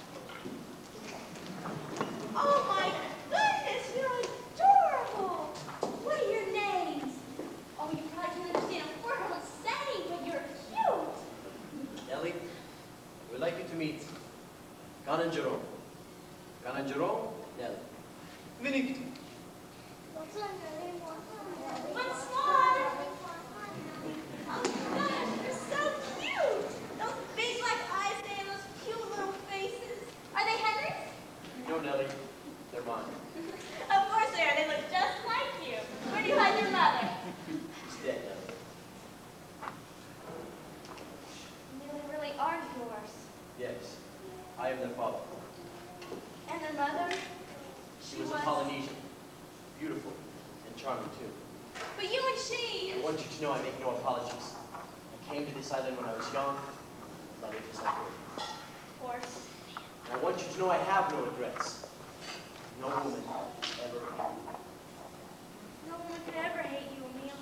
Oh my goodness, you're adorable. What are your names? Oh, you probably can't understand a word I'm saying, but you're cute. Ellie, we'd like you to meet Gan and Jerome. Gan and Jerome, Nelly. Minute. What's more? Oh gosh, they're so cute. Those big black eyes and those cute little faces. Are they Henry's? No, Nelly, they're mine. Of course they are. They look just like you. Where do you hide your mother? She's dead, Nelly. They really are yours. Yes, I am their father. And their mother? She was a Polynesian. Beautiful and charming, too. But you and she... I want you to know I make no apologies. I came to this island when I was young. I love it just like you. Of course. And I want you to know I have no regrets. No woman ever hated me. No one could ever hate you, Emil.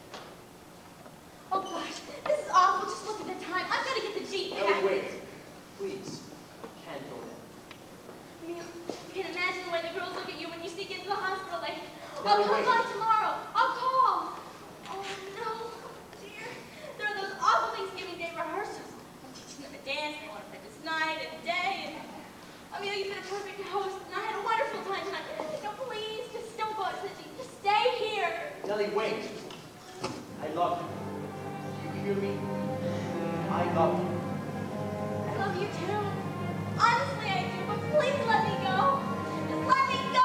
Oh gosh, this is awful. Just look at the time. I've got to get the Jeep No, back. wait. Please. You can't go there. Emil, you can imagine the way the girls look at you when you sneak into the hospital. Like, No, I'll come wait. by tomorrow. I'll call. Oh no, dear. There are those awful Thanksgiving Day rehearsals. I'm teaching them to dance. They want to practice night and day. And Emil, you've been a perfect host, and I had a wonderful time tonight. No, please, just don't go out to the Jeep. Just stay here. Nelly, wait. I love you. Do you hear me? I love you. I love you too. Honestly, I do, but please let me go. Just let me go.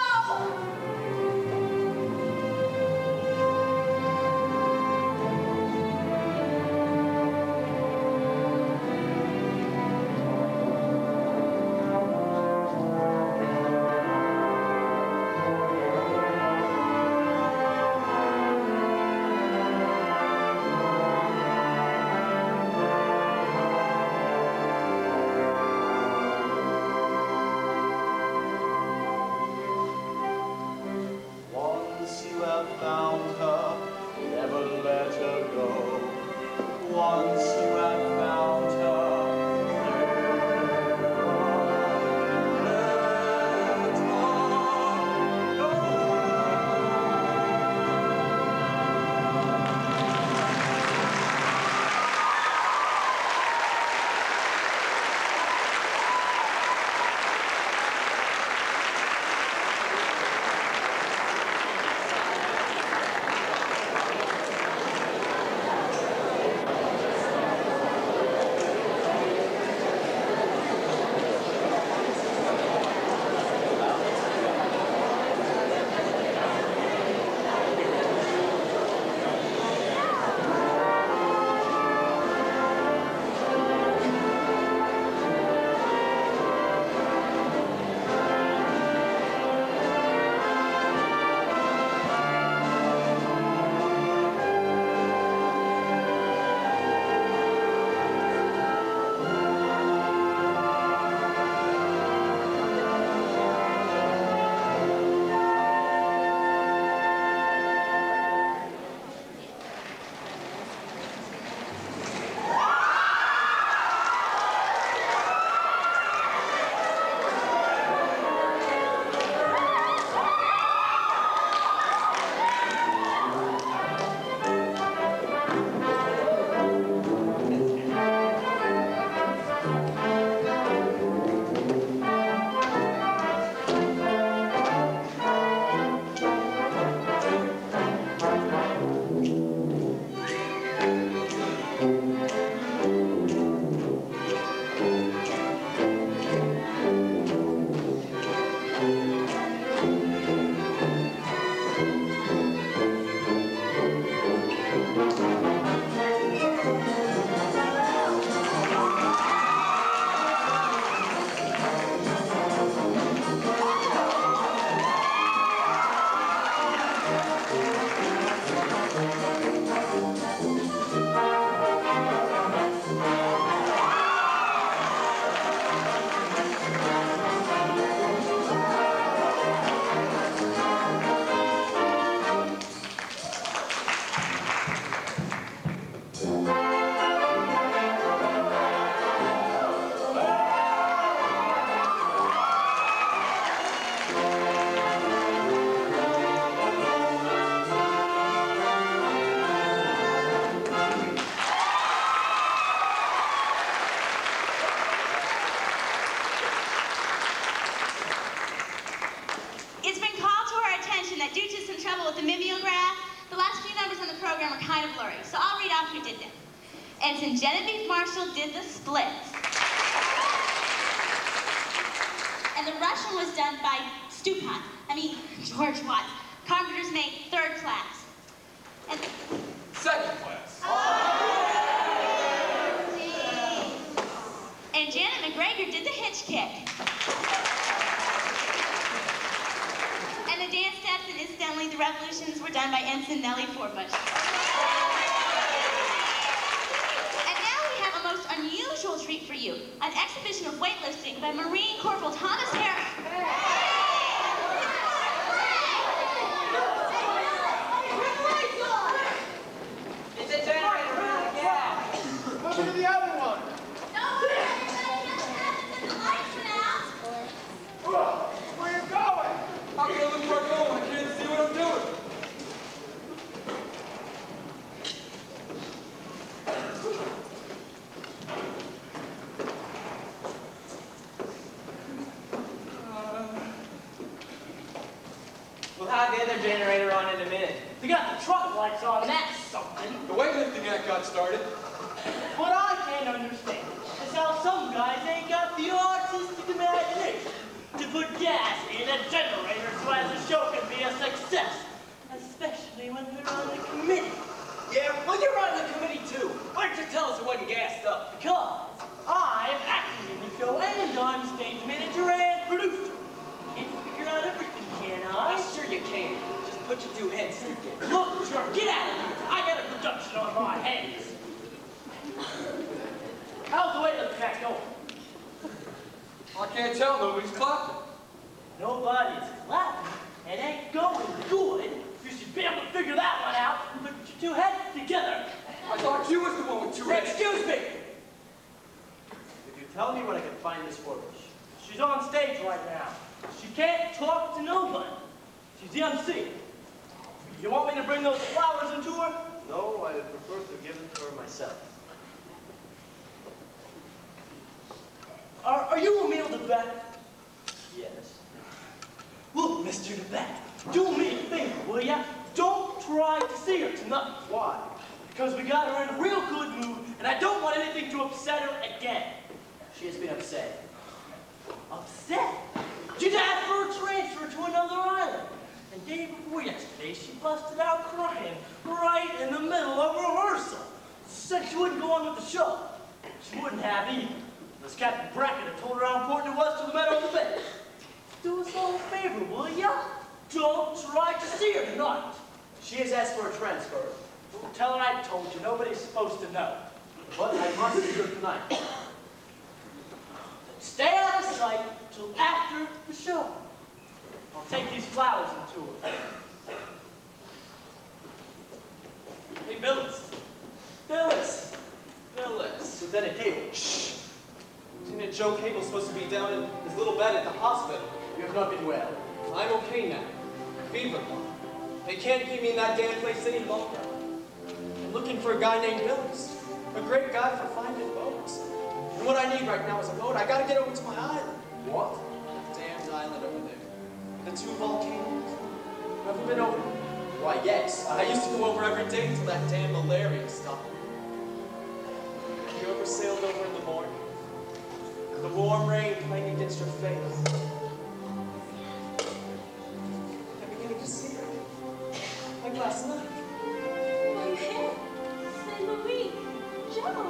Ensign Genevieve Marshall did the split. And the Russian was done by Stupat, I mean, George Watts, Carpenter's mate, third class. And Second class. And Janet McGregor did the hitch kick. And the dance steps and incidentally the revolutions were done by Ensign Nellie Forbush. And now we have a most unusual treat for you, an exhibition of weightlifting by Marine Corporal Thomas Harris. It's a generator running again. Look at the other one. Where you going? How can I look where I'm going? I can't see what I'm doing. We'll have the other generator on in a minute. We got the truck lights on, that's something. The weightlifting act got started. What I can't understand is how some guys ain't got the artistic imagination to put gas in a generator so as the show can be a success, especially when they're on the committee. Yeah, well, you're on the committee too. Why didn't you tell us it wasn't gassed up? Because I'm acting in the show and I'm stage manager and producer. Can't figure out everything, can I? I'm sure you can. Just put your two heads together. Look, jerk, get out of here. I got a production on my hands. How's the weightlifting act going? I can't tell. Nobody's clapping. Nobody's clapping. It ain't going good. You should be able to figure that one out and put your two heads together. I thought you was the one with two heads. Excuse me. If you tell me when I can find Miss Forbush. She's on stage right now. She can't talk to nobody. She's the M C. You want me to bring those flowers into her? No, I would prefer to give them to her myself. Are, are you Emile DeBeck? Yes. Look, Mister DeBeck, do me a favor, will ya? Don't try to see her tonight. Why? Because we got her in a real good mood, and I don't want anything to upset her again. She has been upset. Upset? She's asked for a transfer to another island. And day before yesterday, she busted out crying right in the middle of rehearsal. Said she wouldn't go on with the show. She wouldn't have either. As Captain Brackett had told her how important it was to the men on the bench. Do us all a favor, will ya? Don't try to see her tonight. She has asked for a transfer. Tell her I told you. Nobody's supposed to know. But I must see her tonight. Stay out of sight till after the show. I'll take these flowers into her. Hey, Billis. Billis. Billis. Lieutenant Cable. Shh. Lieutenant Joe Cable's supposed to be down in his little bed at the hospital. You have not been well. I'm okay now. Fever gone. They can't keep me in that damn place any longer. I'm looking for a guy named Billis. A great guy for finding boats. And what I need right now is a boat. I gotta get over to my island. What? That damned island over there. The two volcanoes. Have you been over? Why, yes. I used to go over every day until that damn malaria stopped. Have you ever sailed over in the morning? The warm rain playing against your face. I'm beginning to see her. Like last night. My head. Say, Marie. Joe.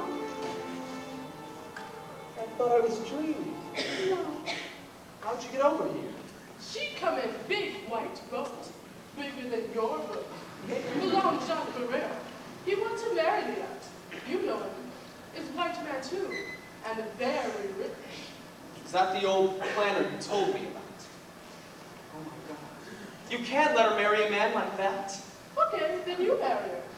I thought I was dreaming. No. How'd you get over here? She come in big white boat, bigger than your boat. Belonged to John Ferrer. He wants to marry the yacht. You know him. It's white man too, and very rich. Is that the old planner you told me about? Oh my God. You can't let her marry a man like that. Okay, then you marry her.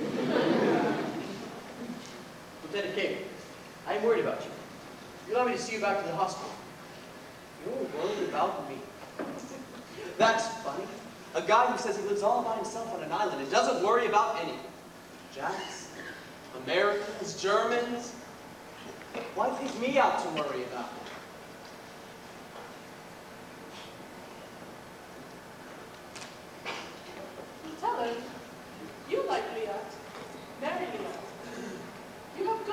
Lieutenant Cable, I'm worried about you. You allow me to see you back to the hospital. You're worried about me. That's funny. A guy who says he lives all by himself on an island and doesn't worry about anything. Jacks, Americans, Germans. Why pick me out to worry about? Tell her, you like Leon. Marry Leon. You have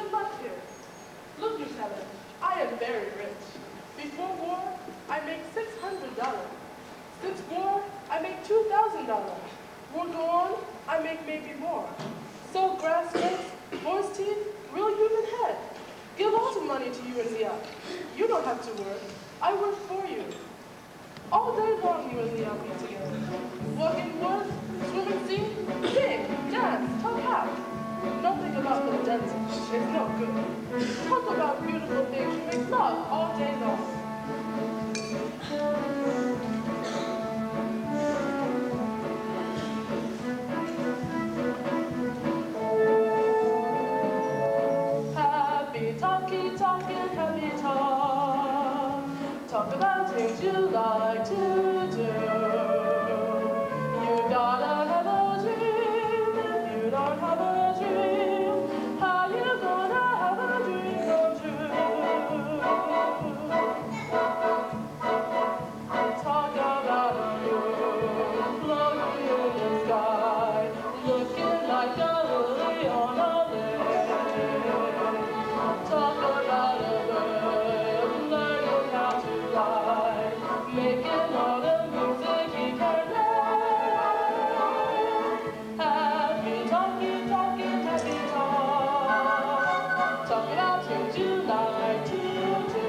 dollars. Since war, I make two thousand dollars. War go on, I make maybe more. So grass legs, horse teeth, real human head. Give lots of money to you and Zia. You don't have to work. I work for you. All day long you and Zia be together. Walk in wood, swim and sing, sing, dance, talk half. Nothing about the dancing. It's no good. Talk about beautiful things. You make love all day long. Happy talking, talking, happy talk. Talk about things you like to do. You gotta have a dream. If you don't have a dream, how you gonna have a dream come true? Talk about a moon floating in the sky, looking like a lily on a lake. Talk about a bird learning how to fly, making all the music he can make. Happy talking, talking, happy talk. Talk about things you like to do.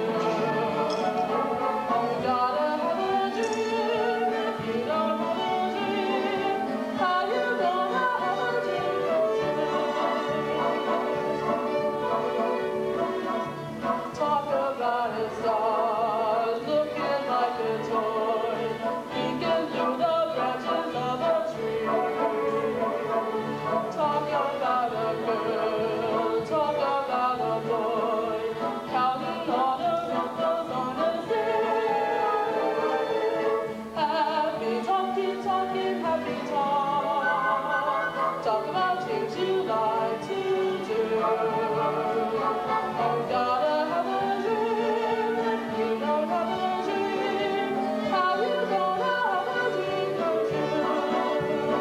You gotta have a dream. If you don't have a dream, how you gonna have a dream come true? Talk about his stars looking like a toy, peeking through the branches of a tree. Talk about a girl, talk about a boy, counting all the ripples on his ear. Happy talking, talking, happy talk. Talk about things you like to do. You gotta have a dream. If you don't have a dream, how you gonna have a dream come true?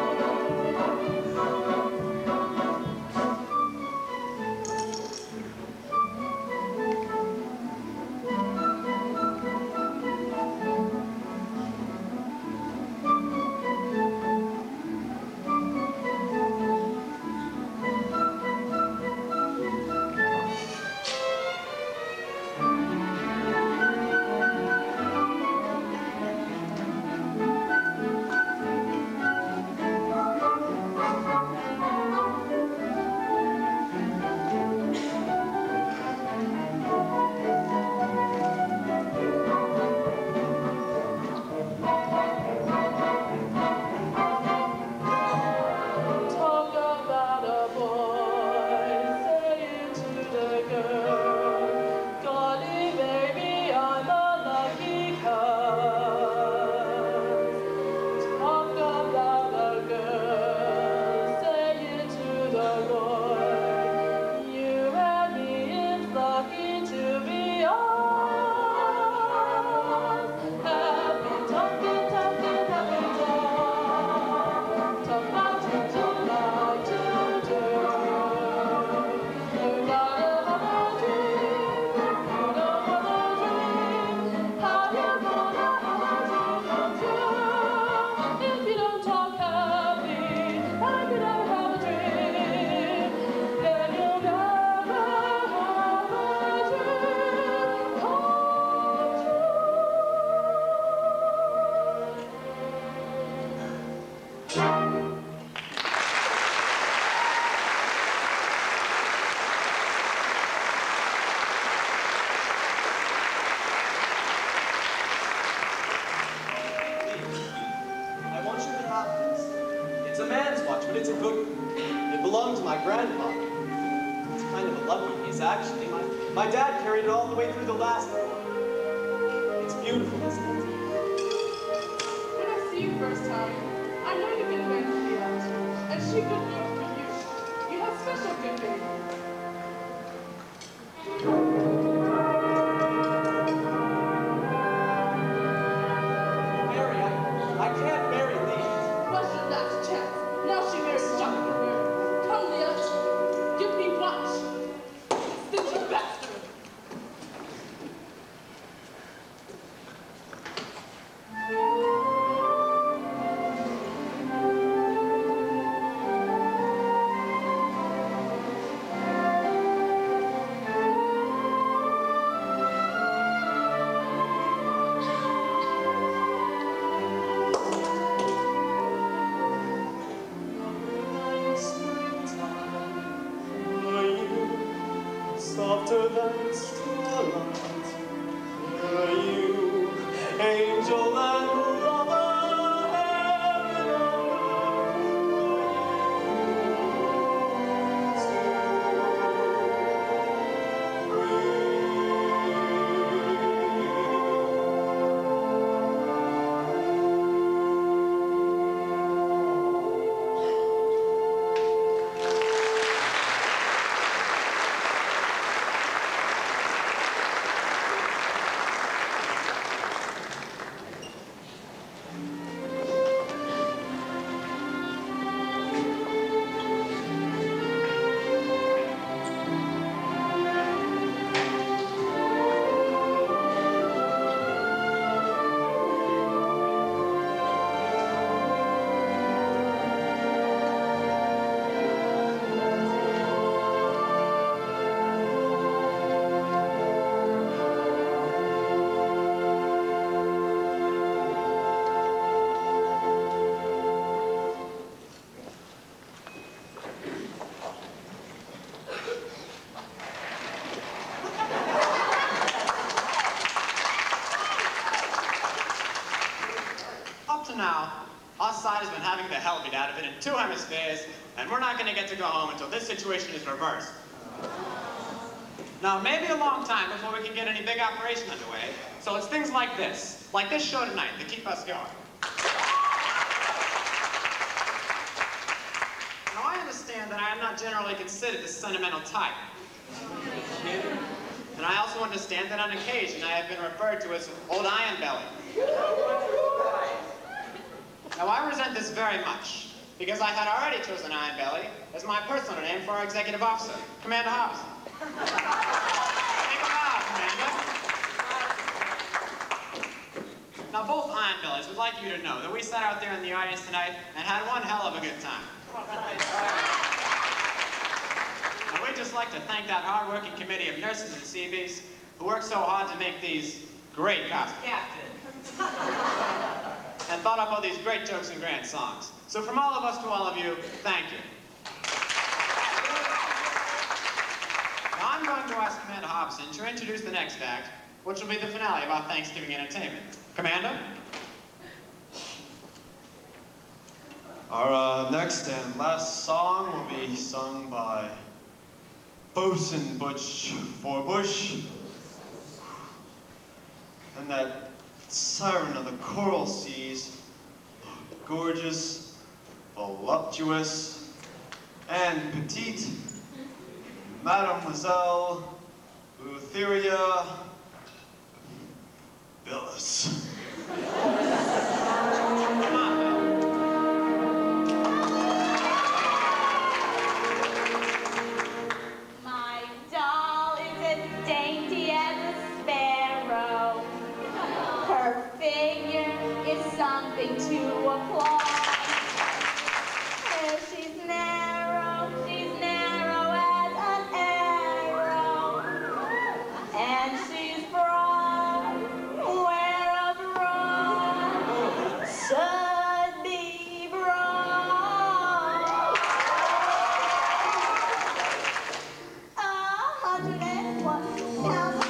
Talk about a boy saying to the girl, "Golly, baby, I'm a lucky cuz." Talk about a girl saying to the boy, "You and me is lucky to be yours." Happy talking, talking, happy talk. Talk about things you like to do. You gotta have a dream. If you don't have a dream, how you gonna have a dream come true? If you don't talk happy, and you don't have a dream, then you'll never have a dream come true. I want you to have this. It's a man's watch, but it's a good one. It belonged to my grandfather. It's kind of a lucky piece, actually. My, my dad carried it all the way through the last war. It's beautiful, isn't it? When I see you first time, I know you can win for the out, and she could do it for you. You have special good baby. Mary, I, I can't marry Lee. Was your last chance. Now she marries Jonathan Bird. Come, Leah. Give me watch. Stingy bastard. softer than starlight. You, angel and lover, heaven Up to now, our side has been having the hell beat out of it in two hemispheres, and we're not going to get to go home until this situation is reversed. Now, maybe a long time before we can get any big operation underway, so it's things like this, like this show tonight, that keep us going. Now, I understand that I am not generally considered the sentimental type. And I also understand that on occasion I have been referred to as Old Iron Belly. Now, I resent this very much, because I had already chosen Iron Belly as my personal name for our executive officer, Commander Hobbs. Think about it, Commander. Now, both Iron Bellies would like you to know that we sat out there in the audience tonight and had one hell of a good time. And we'd just like to thank that hard-working committee of nurses and C Bs who worked so hard to make these great costumes. Captain. And thought up all these great jokes and grand songs. So from all of us to all of you, thank you. Now I'm going to ask Commander Hobson to introduce the next act, which will be the finale of our Thanksgiving entertainment. Commander? Our uh, next and last song will be sung by Bosun Butch Forbush. And that siren of the coral seas, gorgeous, voluptuous, and petite, Mademoiselle Eutheria Billis. Come on, Bill. My doll is as dainty as a sparrow. Her figure is something to applaud. If she's narrow, she's narrow as an arrow. And she's broad, where a broad should be broad. A hundred and one pounds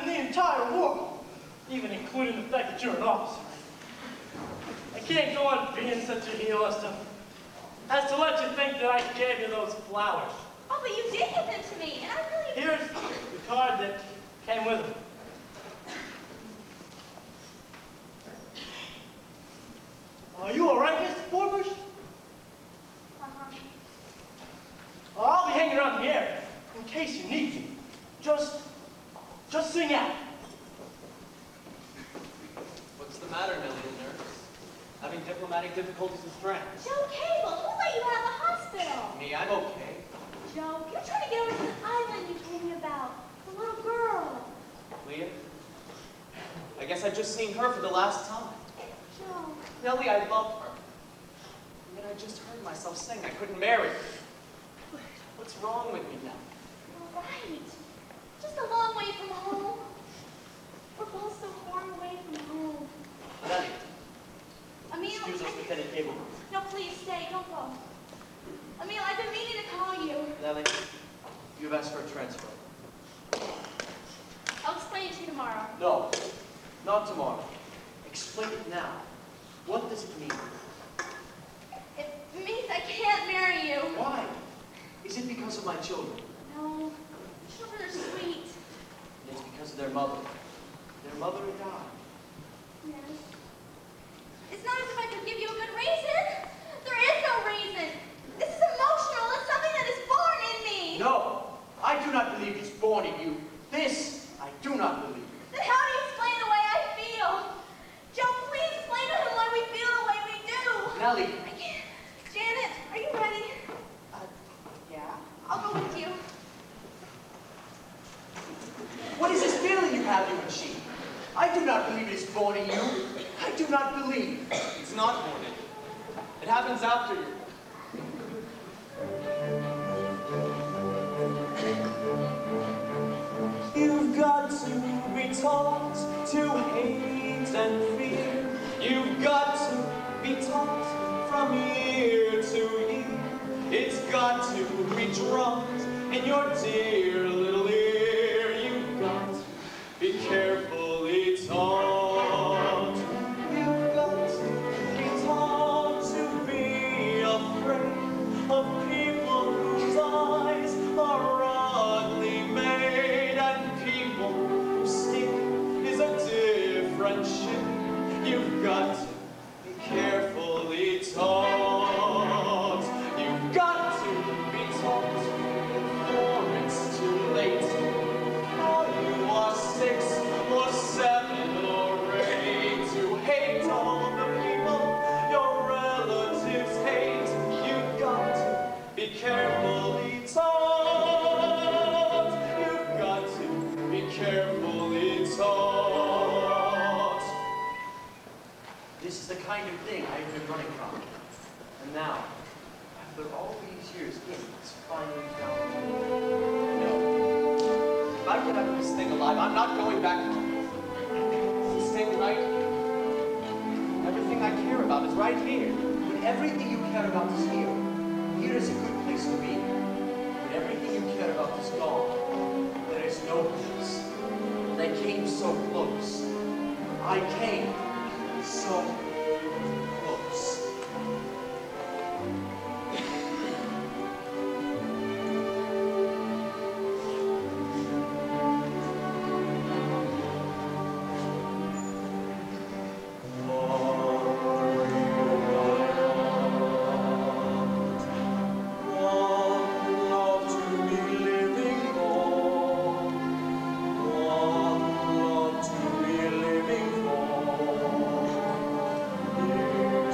in the entire world, even including the fact that you're an officer. I can't go on being such a hero as to, as to let you think that I gave you those flowers. Oh, but you did give them to me, and I really... Here's the card that came with them. Are you all right, Mister Woodbridge? Uh-huh. Well, I'll be hanging around the area in case you need me. Just, just sing out. What's the matter, Millie, nurse? Having diplomatic difficulties with France? Joe Cable, who let you out of the hospital? Me, I'm okay. Joe, you're trying to get over to the island you told me about. The little girl. Leah? I guess I've just seen her for the last time. Joe. Nellie, I love her. And yet I just heard myself saying I couldn't marry her. What's wrong with me now? All right. Just a long way from home. We're both so far away from home. Nellie, Emil, excuse us, I... Lieutenant Cable. No, please, stay. Don't go. Emil, I've been meaning to call you. Nellie, you've asked for a transfer. I'll explain it to you tomorrow. No, not tomorrow. Explain it now. What does it mean? It means I can't marry you. Why? Is it because of my children? No. Children are sweet. It's because of their mother. Their mother had died. Yes. It's not as if I could give you a good reason. There is no reason. This is emotional. It's something that is born in me. No, I do not believe it's born in you. This, I do not believe. Then how do you explain the way I feel? Joe, please explain to him why we feel the way we do. Nellie. I can't. Janet, are you ready? Uh, yeah? I'll go with you. What is this feeling you have, you and she? I do not believe it is born in you. I do not believe. It's not born in you. It happens after you. You've got to be taught to hate and fear. You've got to be taught from year to year. It's got to be drummed in your dear little ear. You've got to be carefully taught. You've got to be taught to be afraid of people whose eyes are oddly made, and people whose skin is a different shade. You've got to be carefully taught. You've got to be taught before it's too late. Or you are six or seven or eight, to hate all the people your relatives hate. You've got to be carefully taught. You've got to be carefully taught. This is the kind of thing I've been running from. And now, after all these years, it's finally found me. No. If I get out of this thing alive, I'm not going back home. I'm staying right here. Everything I care about is right here. When everything you care about is here, here is a good place to be. When everything you care about is gone, there is no place. And I came so close. I came so close. Here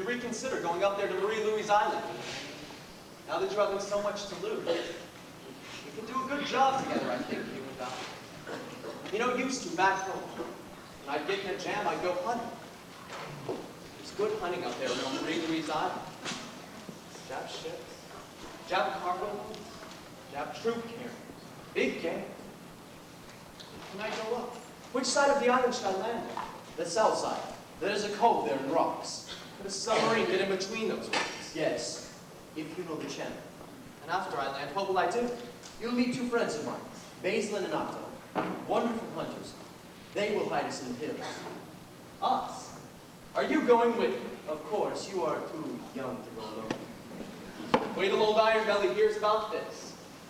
reconsider going up there to Marie Louise Island. Now that you're having so much to lose, we can do a good job together, I think, you and I. You know, used to back home. When I'd get in a jam, I'd go hunting. There's good hunting out there on Marie Louise Island. Jap ships, Jap cargo, Jap troop carriers, big game. Can I go up? Which side of the island should I land on? The south side. There's a cove there in rocks. Could a submarine get in between those rocks? Yes, if you know the channel. And after I land, what will I do? You'll meet two friends of mine, Basil and Otto. Wonderful hunters. They will hide us in the hills. Us? Are you going with me? Of course, you are too young to go alone. Wait till old Iron Belly hears about this.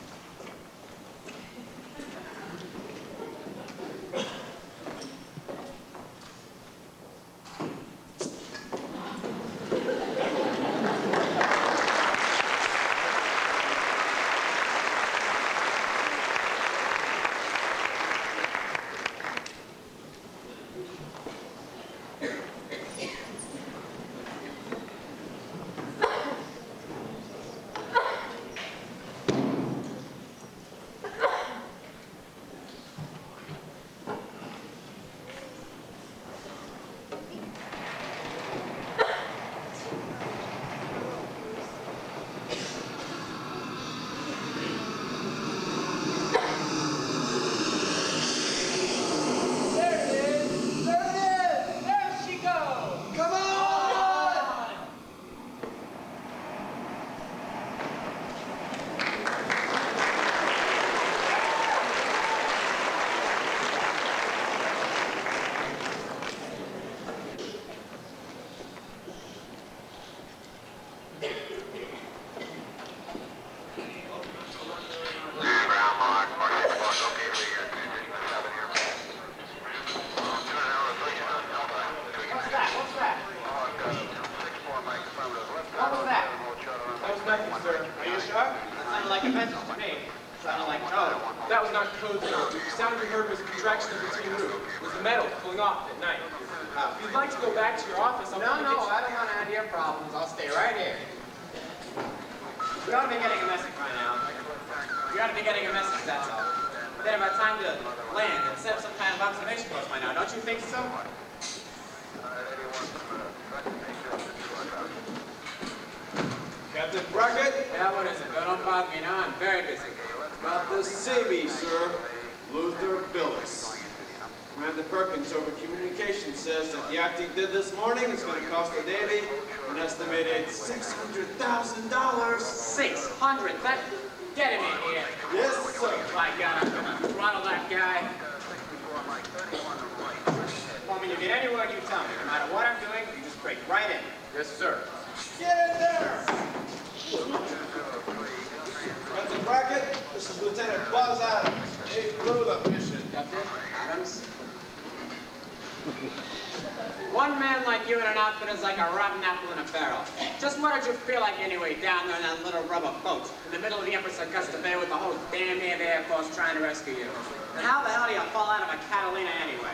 One man like you in an outfit is like a rotten apple in a barrel. Just what did you feel like anyway, down there in that little rubber boat, in the middle of the Empress Augusta Bay with the whole damn Navy Air Force trying to rescue you? And how the hell do you fall out of a Catalina anyway?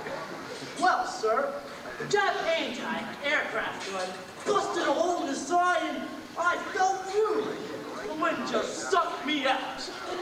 Well, sir, the Jap anti-aircraft gun busted a hole in the side and I fell through. The wind just sucked me out.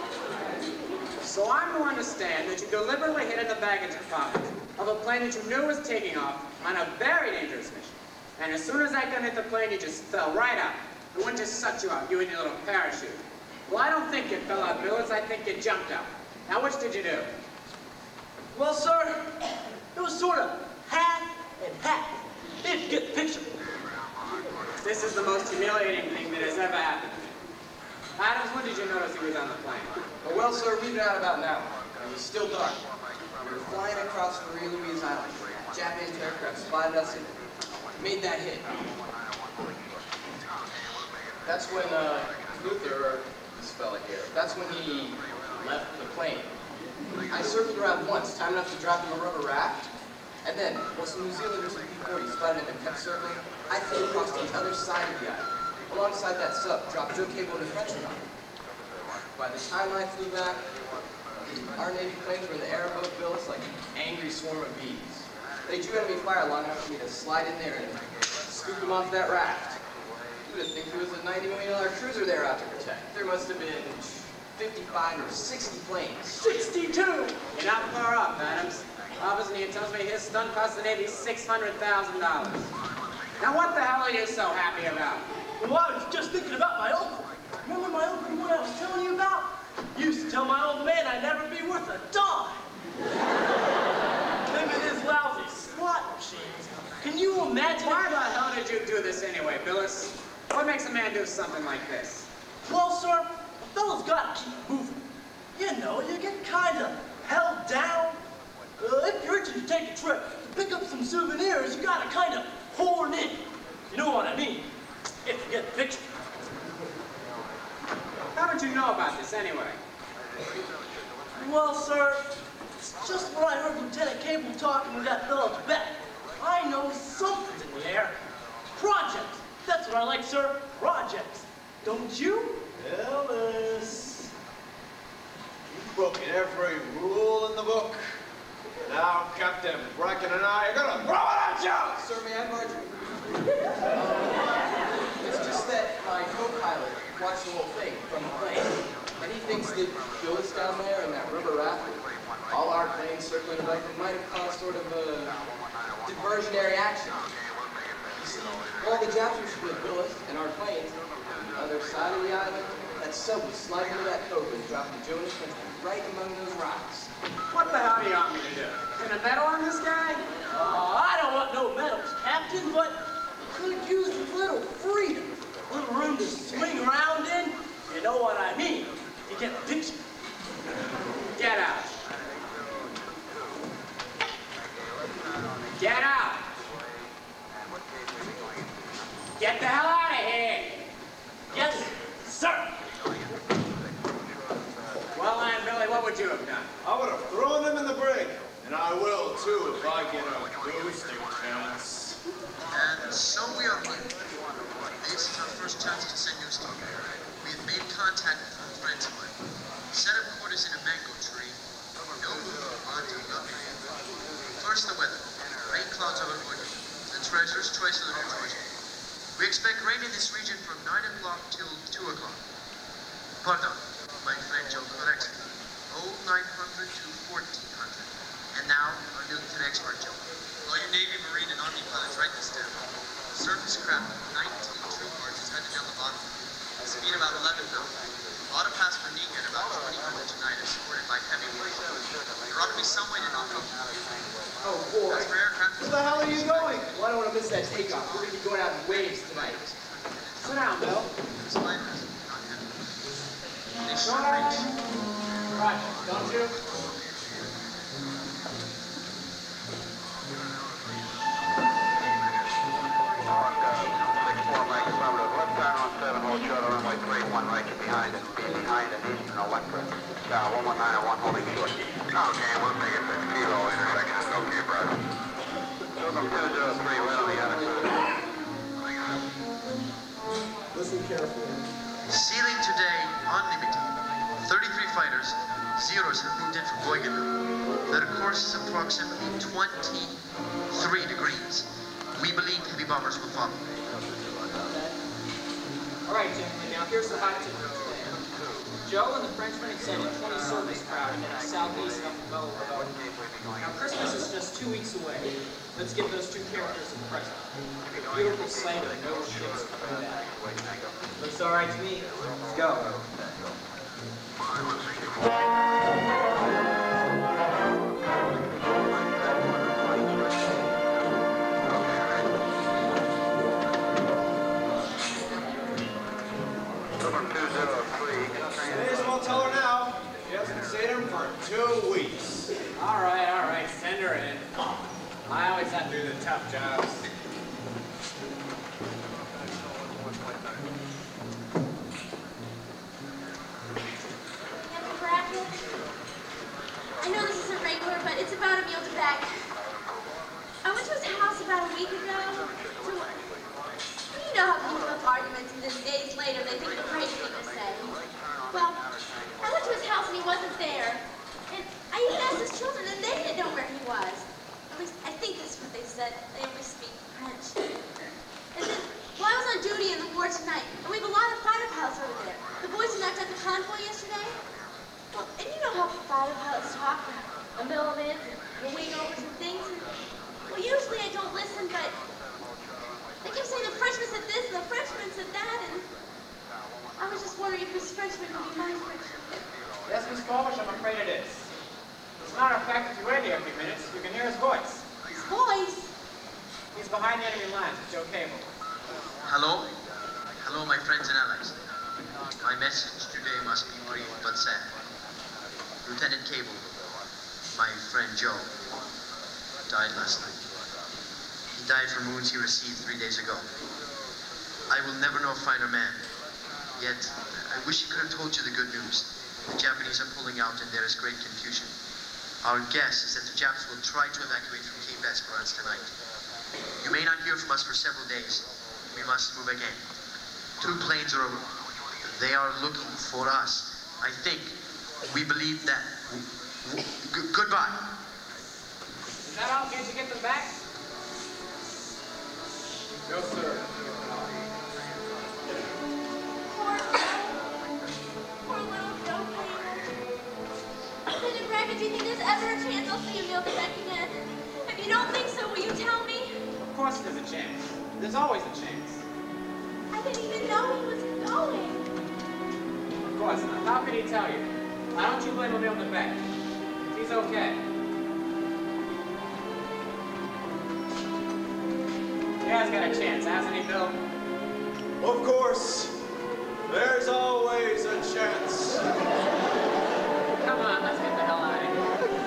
So I'm to understand that you deliberately hid in the baggage compartment of a plane that you knew was taking off on a very dangerous mission. And as soon as that gun hit the plane, you just fell right out. The wind just sucked you out, you and your little parachute. Well, I don't think you fell out, Billis. I think you jumped out. Now, which did you do? Well, sir, it was sort of half and half. If you get the picture. This is the most humiliating thing that has ever happened. Adams, when did you notice he was on the plane? Oh, well, sir, we've been out about an hour. It was still dark. We were flying across Marie Louise Island. Japanese aircraft spotted us and made that hit. That's when uh, Luther, or this fella here, that's when he left the plane. I circled around once, time enough to drop him a rubber raft. And then, while some New Zealanders and P forty spotted him and kept circling, I flew across the other side of the island. Alongside that sub, dropped Joe Cable and a Frenchman on it. By the time I flew back, our Navy planes were in the air above Billis like an angry swarm of bees. They drew enemy fire long enough for me to slide in there and scoop them him off that raft. You would think there was a ninety million dollar cruiser there out to protect. There must have been fifty-five or sixty planes. sixty-two! You're not far off, Adams. Officer here tells me his stunt cost the Navy six hundred thousand dollars. Now what the hell are you so happy about? Well, I was just thinking about my uncle. Remember my uncle, the one I was telling you about? He used to tell my old man I'd never be worth a dime. Him and his lousy slot machines. Can you imagine? Why the hell did you do this anyway, Billis? What makes a man do something like this? Well, sir, a fella's got to keep moving. You know, you get kind of held down. Uh, if you're itching to take a trip, to pick up some souvenirs, you got to kind of horn in. You know what I mean? If you get the picture. How did you know about this anyway? Well, sir, it's just when I heard Lieutenant Cable talking with that fellow to Beck. I know something's in the air. Projects. That's what I like, sir. Projects. Don't you? Ellis, you've broken every rule in the book. Now, Captain Bracken and I are gonna throw it at you! Sir, may I, Marjorie? It's just that my co-pilot watched the whole thing from the plane, and he thinks that Billis down there in that rubber raft, all our planes circling above him, might have caused sort of a diversionary action. You see, all the Japs were with Billis and our planes on the other side of the island. That sub was sliding into that cove and dropping Joe and his friends right among those rocks. What the hell do you want me to do? Pin a medal on this guy? Oh, I don't want no medals, Captain, but could use a little freedom, a little room to swing around in. You know what I mean? You get the picture. Get out. Get out. Get the hell out of here. Yes, sir. Well, then, Billy, what would you have done? I would have thrown him in the brig. And I will, too, if I get a boosting chance. And so we are here. This is our first chance to send news to you. We have made contact with our friends of mine. Set up quarters in a mango tree. No movement until nothing. First, the weather. Rain clouds over Woodbridge. The treasurer's choice of the New Georgia. We expect rain in this region from nine o'clock till two o'clock. Pardon, my friend Joe, correction. oh nine hundred to fourteen hundred. And now, our Newton expert, Joe. All you Navy, Marine, and Army pilots, write this down. Surface craft, nineteen troop barges headed down the bottom. Speed about eleven knots. Ought to pass Virginia at about twenty hundred tonight, escorted by heavy waves. There ought to be some way to knock off the Oh, boy. As for aircraft, Where the hell are you going? Well, I don't want to miss that takeoff. We're going to be going out in waves tonight. Sit down, Bill. spiders, not heavy. They should Right. reach. Right, don't you? Behind it, behind it, Eastern Electric. Uh, one one nine and one holding short. Okay, we'll take it to Kilo intersection. Okay, brother. Welcome two zero three, right on the other side. Listen carefully. Sealing today, unlimited. thirty-three fighters, Zeros have moved in from Bougainville. Their course is approximately twenty-three degrees. We believe heavy bombers will follow. All right, gentlemen, now here's the hot tip for today. Joe and the Frenchman have sent a twenty service crowd in the southeast of the Belle of Boat. Now, Christmas is just two weeks away. Let's give those two characters a present. A beautiful sight of no ships coming back. Looks all right to me. Let's go. May as well tell her now. She hasn't seen him for two weeks. All right, all right, send her in. I always have to do the tough jobs. Captain Brackett? I know this isn't regular, but it's about a meal to Beck. I went to his house about a week ago. To, you know how people have arguments and then days later they think the crazy thing to say. Well, I went to his house and he wasn't there. And I even asked his children and they didn't know where he was. At least I think that's what they said. They only speak French. And then tonight, and we have a lot of fighter pilots over there. The boys who knocked out the convoy yesterday. Well, and you know how fighter pilots talk, a millimeters, and wing overs and things. And, well, usually I don't listen, but they keep saying the Frenchman said this and the Frenchman said that, and I was just wondering if this Frenchman would be my Frenchman. Yes, Miss Polish, I'm afraid it is. As a matter of fact, if you wait here a few minutes, you can hear his voice. His voice? He's behind the enemy lines at Joe Cable. Hello? Hello, my friends and allies. My message today must be brief but sad. Lieutenant Cable, my friend Joe, died last night. He died from wounds he received three days ago. I will never know a finer man. Yet, I wish he could have told you the good news. The Japanese are pulling out and there is great confusion. Our guess is that the Japs will try to evacuate from Cape Esperance tonight. You may not hear from us for several days. We must move again. Two planes are over. They are looking for us. I think, we believe that. G goodbye. Is that all? Can't you get them back? No, sir. Poor little, poor little Joe Cable. Lieutenant Brackett, do you think there's ever a chance I'll see you meal back again? If you don't think so, will you tell me? Of course there's a chance. There's always a chance. I didn't even know he was going. Of course not. How could he tell you? Why don't you blame O'Neill the back? He's okay. He has got a chance, hasn't he, Bill? Of course. There's always a chance. Come on, let's get the hell out of here.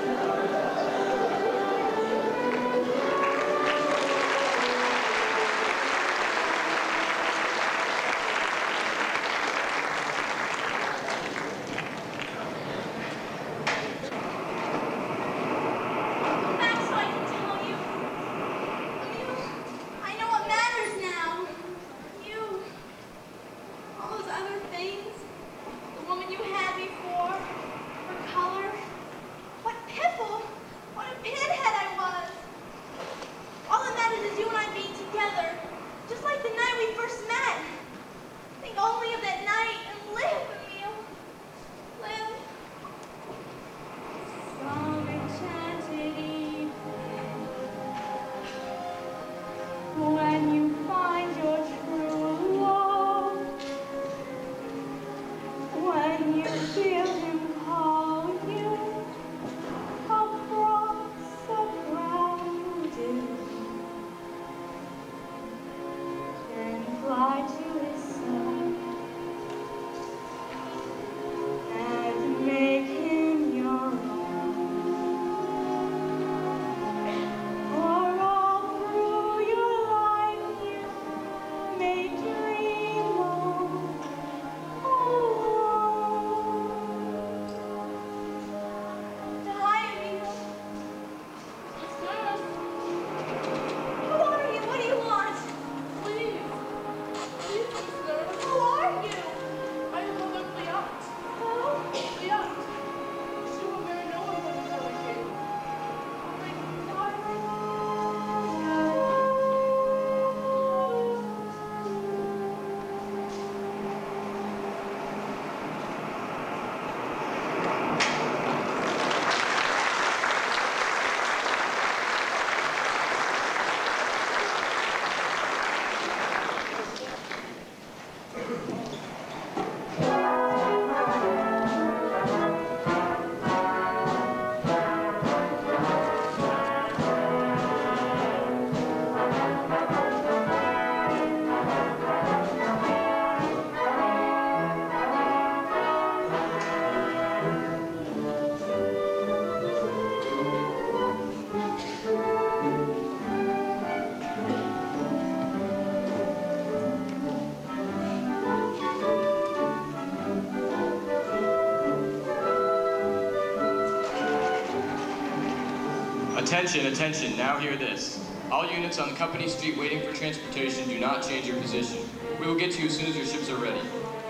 Attention, attention, now hear this. All units on Company Street waiting for transportation do not change your position. We will get to you as soon as your ships are ready.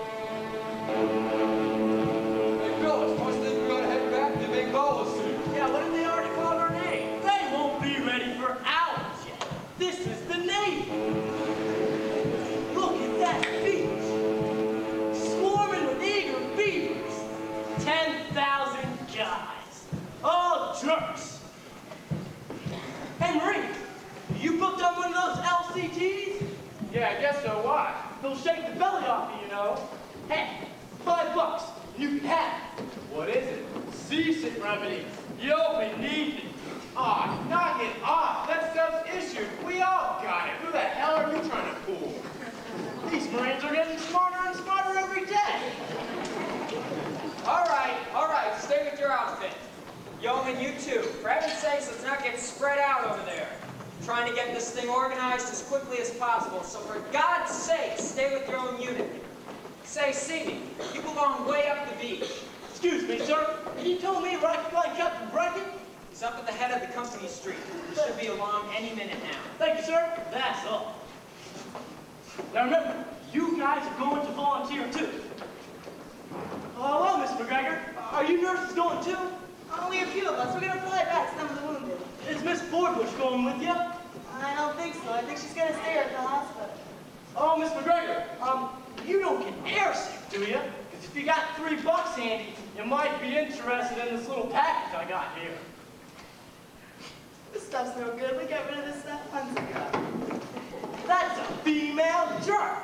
Hey, Bill, it's supposed to think we're going to head back to Big Bolo soon. Yeah, what if they already called our name? They won't be ready for hours yet. This is the Navy. Look at that Yeah, so what? They'll shake the belly off you, you know. Hey, five bucks, and you can have it. What is it? Seasick remedy. You'll be needing it. Aw, oh, knock it off. That stuff's issued. We all got it. Who the hell are you trying to fool? These Marines are getting smarter and smarter every day. All right, all right, stay with your outfit. Yeoman, you too. For heaven's sakes, let's not get spread out over there. I'm trying to get this thing organized as quickly as possible, so for God's sake, stay with your own unit. Say, Stevie, you belong way up the beach. Excuse me, sir. Can you tell me where I can find Captain Brackett? He's up at the head of the company street. He should be along any minute now. Thank you, sir. That's all. Now remember, you guys are going to volunteer too. Oh, hello, Miss McGregor. Are you nurses going too? Only a few of us. We're gonna fly back some of the wounded. Is Miss Woodbridge going with you? I don't think so. I think she's gonna stay at the hospital. Oh, Miss McGregor, um, you don't get airsick, do you? Because if you got three bucks handy, you might be interested in this little package I got here. This stuff's no good. We got rid of this stuff months ago. That's a female jerk.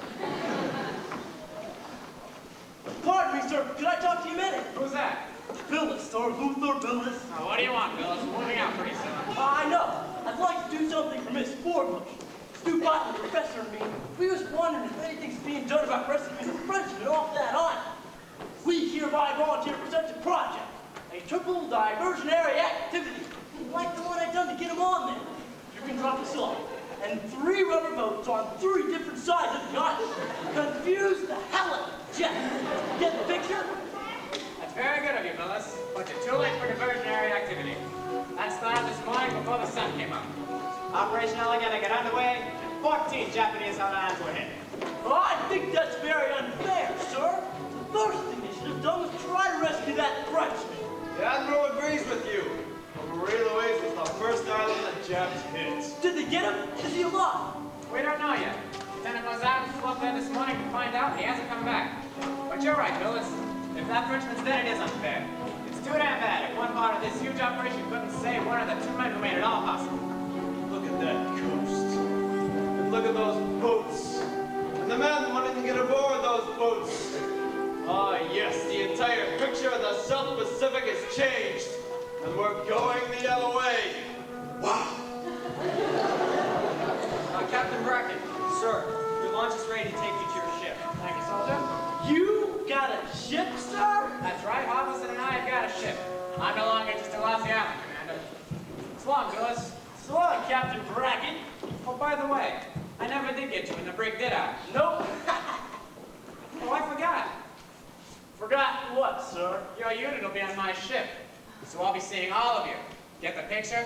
Pardon me, sir. Could I talk to you a minute? Who's that? Billis, sir. Luther Billis. Oh, what do you want, Billis? We're moving out pretty soon. Uh, I know. I'd like to do something for Miss Woodbridge. Stu Button, the professor, and me, we was wondering if anything's being done about rescuing the Frenchmen off that island. We hereby volunteer for such a project, a triple diversionary activity, like the one I done to get them on there. You can drop us off, and three rubber boats on three different sides of the island. Confuse the hell out of Jeff. Get the picture? That's very good of you, Billis, but you're too late for diversionary activity. That started this morning before the sun came up. Operation Alligator got underway, and fourteen Japanese held on to a hit. Well, I think that's very unfair, sir. The first thing they should have done was try to rescue that Frenchman. The Admiral agrees with you. Marie Louise was the first island that Japs hit. Did they get him? Is he alive? We don't know yet. Lieutenant Mozart flew up there this morning to find out, and he hasn't come back. But you're right, Billis. If that Frenchman's dead, it is unfair. It's too damn bad if one part of this huge operation couldn't save one of the two men who made it all possible. Look at that coast. And look at those boats. And the men wanting to get aboard those boats. Ah, yes, the entire picture of the South Pacific has changed. And we're going the other way. Wow. Uh, Captain Brackett. Sir, your launch is ready to take you to your ship. Thank you, soldier. You got a ship, sir? That's right, Harbison and I have got a ship. I'm no longer just a lousy island commander. So long, Billis. So long, Captain Brackett. Oh, by the way, I never did get you in the brig, did I? Nope. Oh, I forgot. Forgot what, sir? Your unit will be on my ship, so I'll be seeing all of you. Get the picture?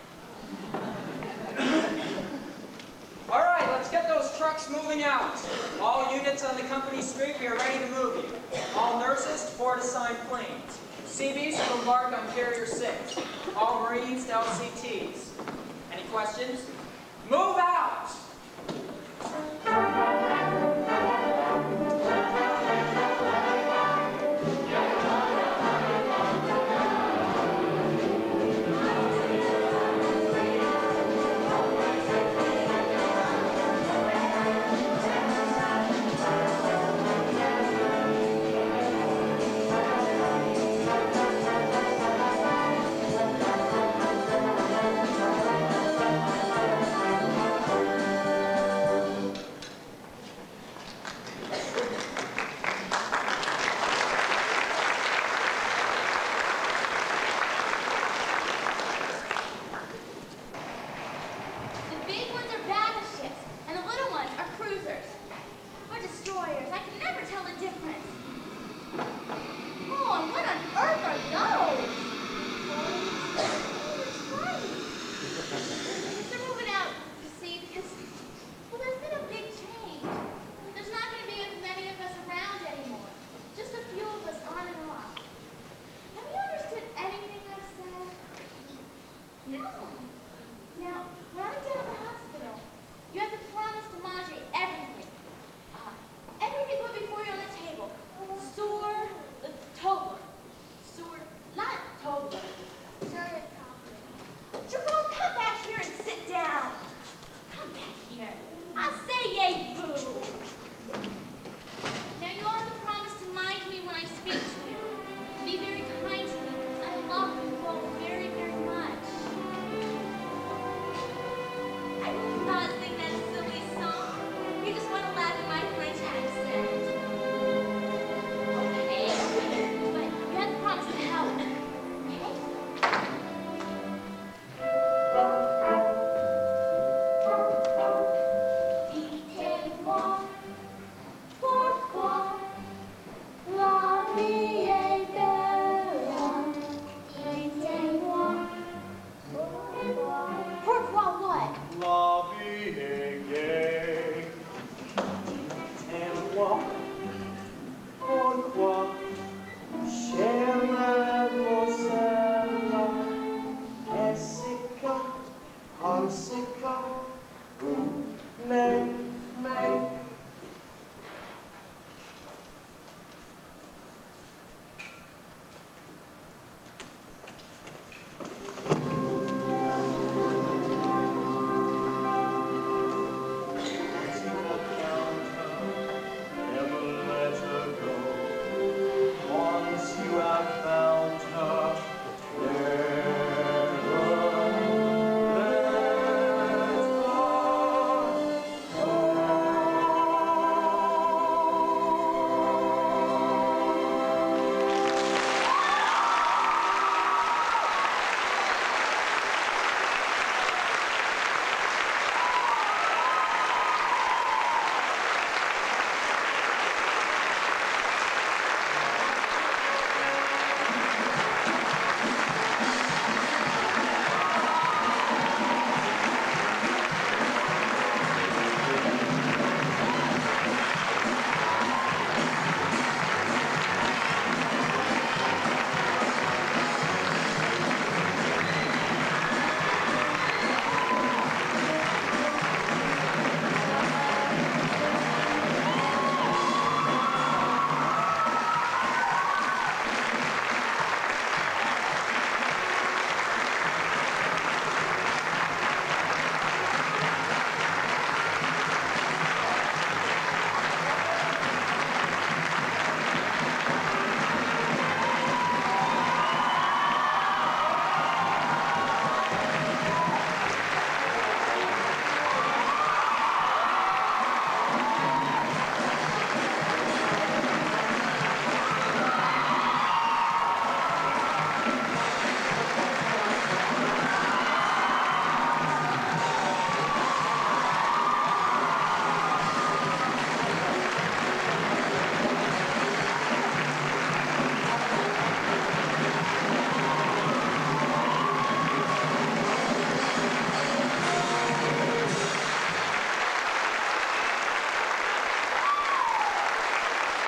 All right, let's get those trucks moving out. All units on the company street, we are ready to move you. All nurses to board assigned planes. C Bs to embark on Carrier six. All Marines to L C Ts. Any questions? Move out!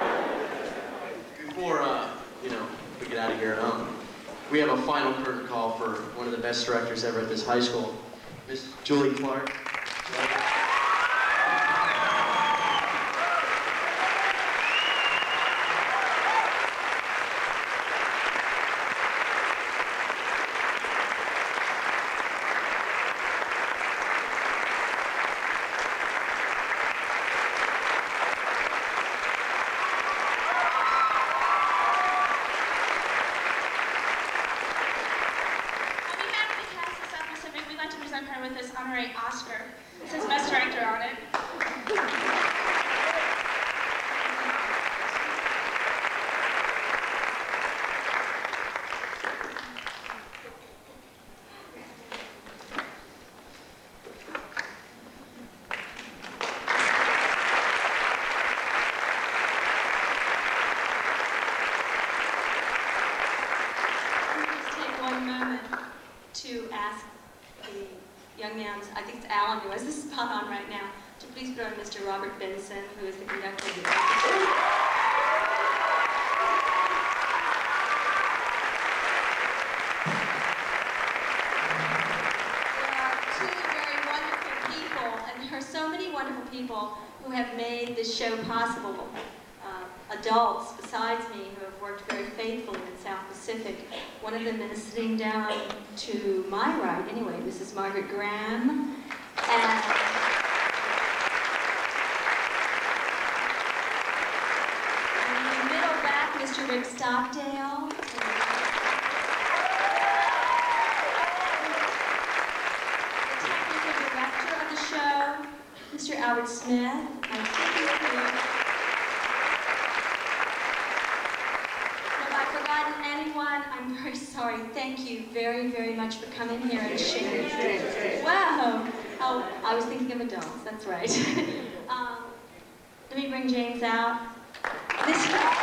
Before, uh, you know, we get out of here, um, we have a final curtain call for one of the best directors ever at this high school, Miss Julie Clark. With this honorary Oscar. It says Best Director on it. Let's take one moment to ask the young man, I think it's Alan who has this spot on right now, to please put on Mister Robert Benson, who is the conductor of the orchestra. There are two very wonderful people, and there are so many wonderful people who have made this show possible. Uh, adults besides me who have worked very faithfully in South Pacific. One of them is sitting down to my right, anyway, Missus Margaret Graham. And, and in the middle back, Mister Rick Stockdale. The technical director of the show, Mister Albert Smith. My anyone, I'm very sorry. Thank you very, very much for coming here and sharing. Wow. Oh, I was thinking of adults. That's right. um, let me bring James out. This,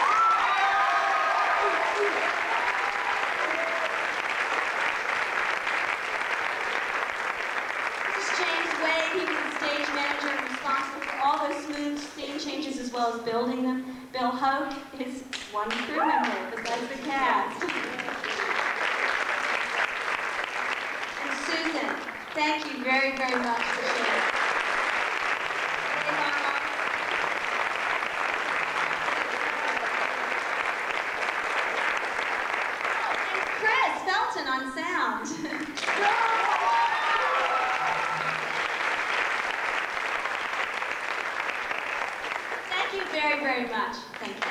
this is James Wade. He was the stage manager and responsible for all those smooth scene changes as well as building them. Bill Hoke is one crew member besides the cast. And Susan, thank you very, very much for sharing. And Chris Felton on sound. Thank you very, very much. Thank you.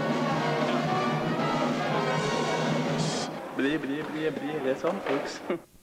Bli, bli, bli, bli. Det är sånt, folks.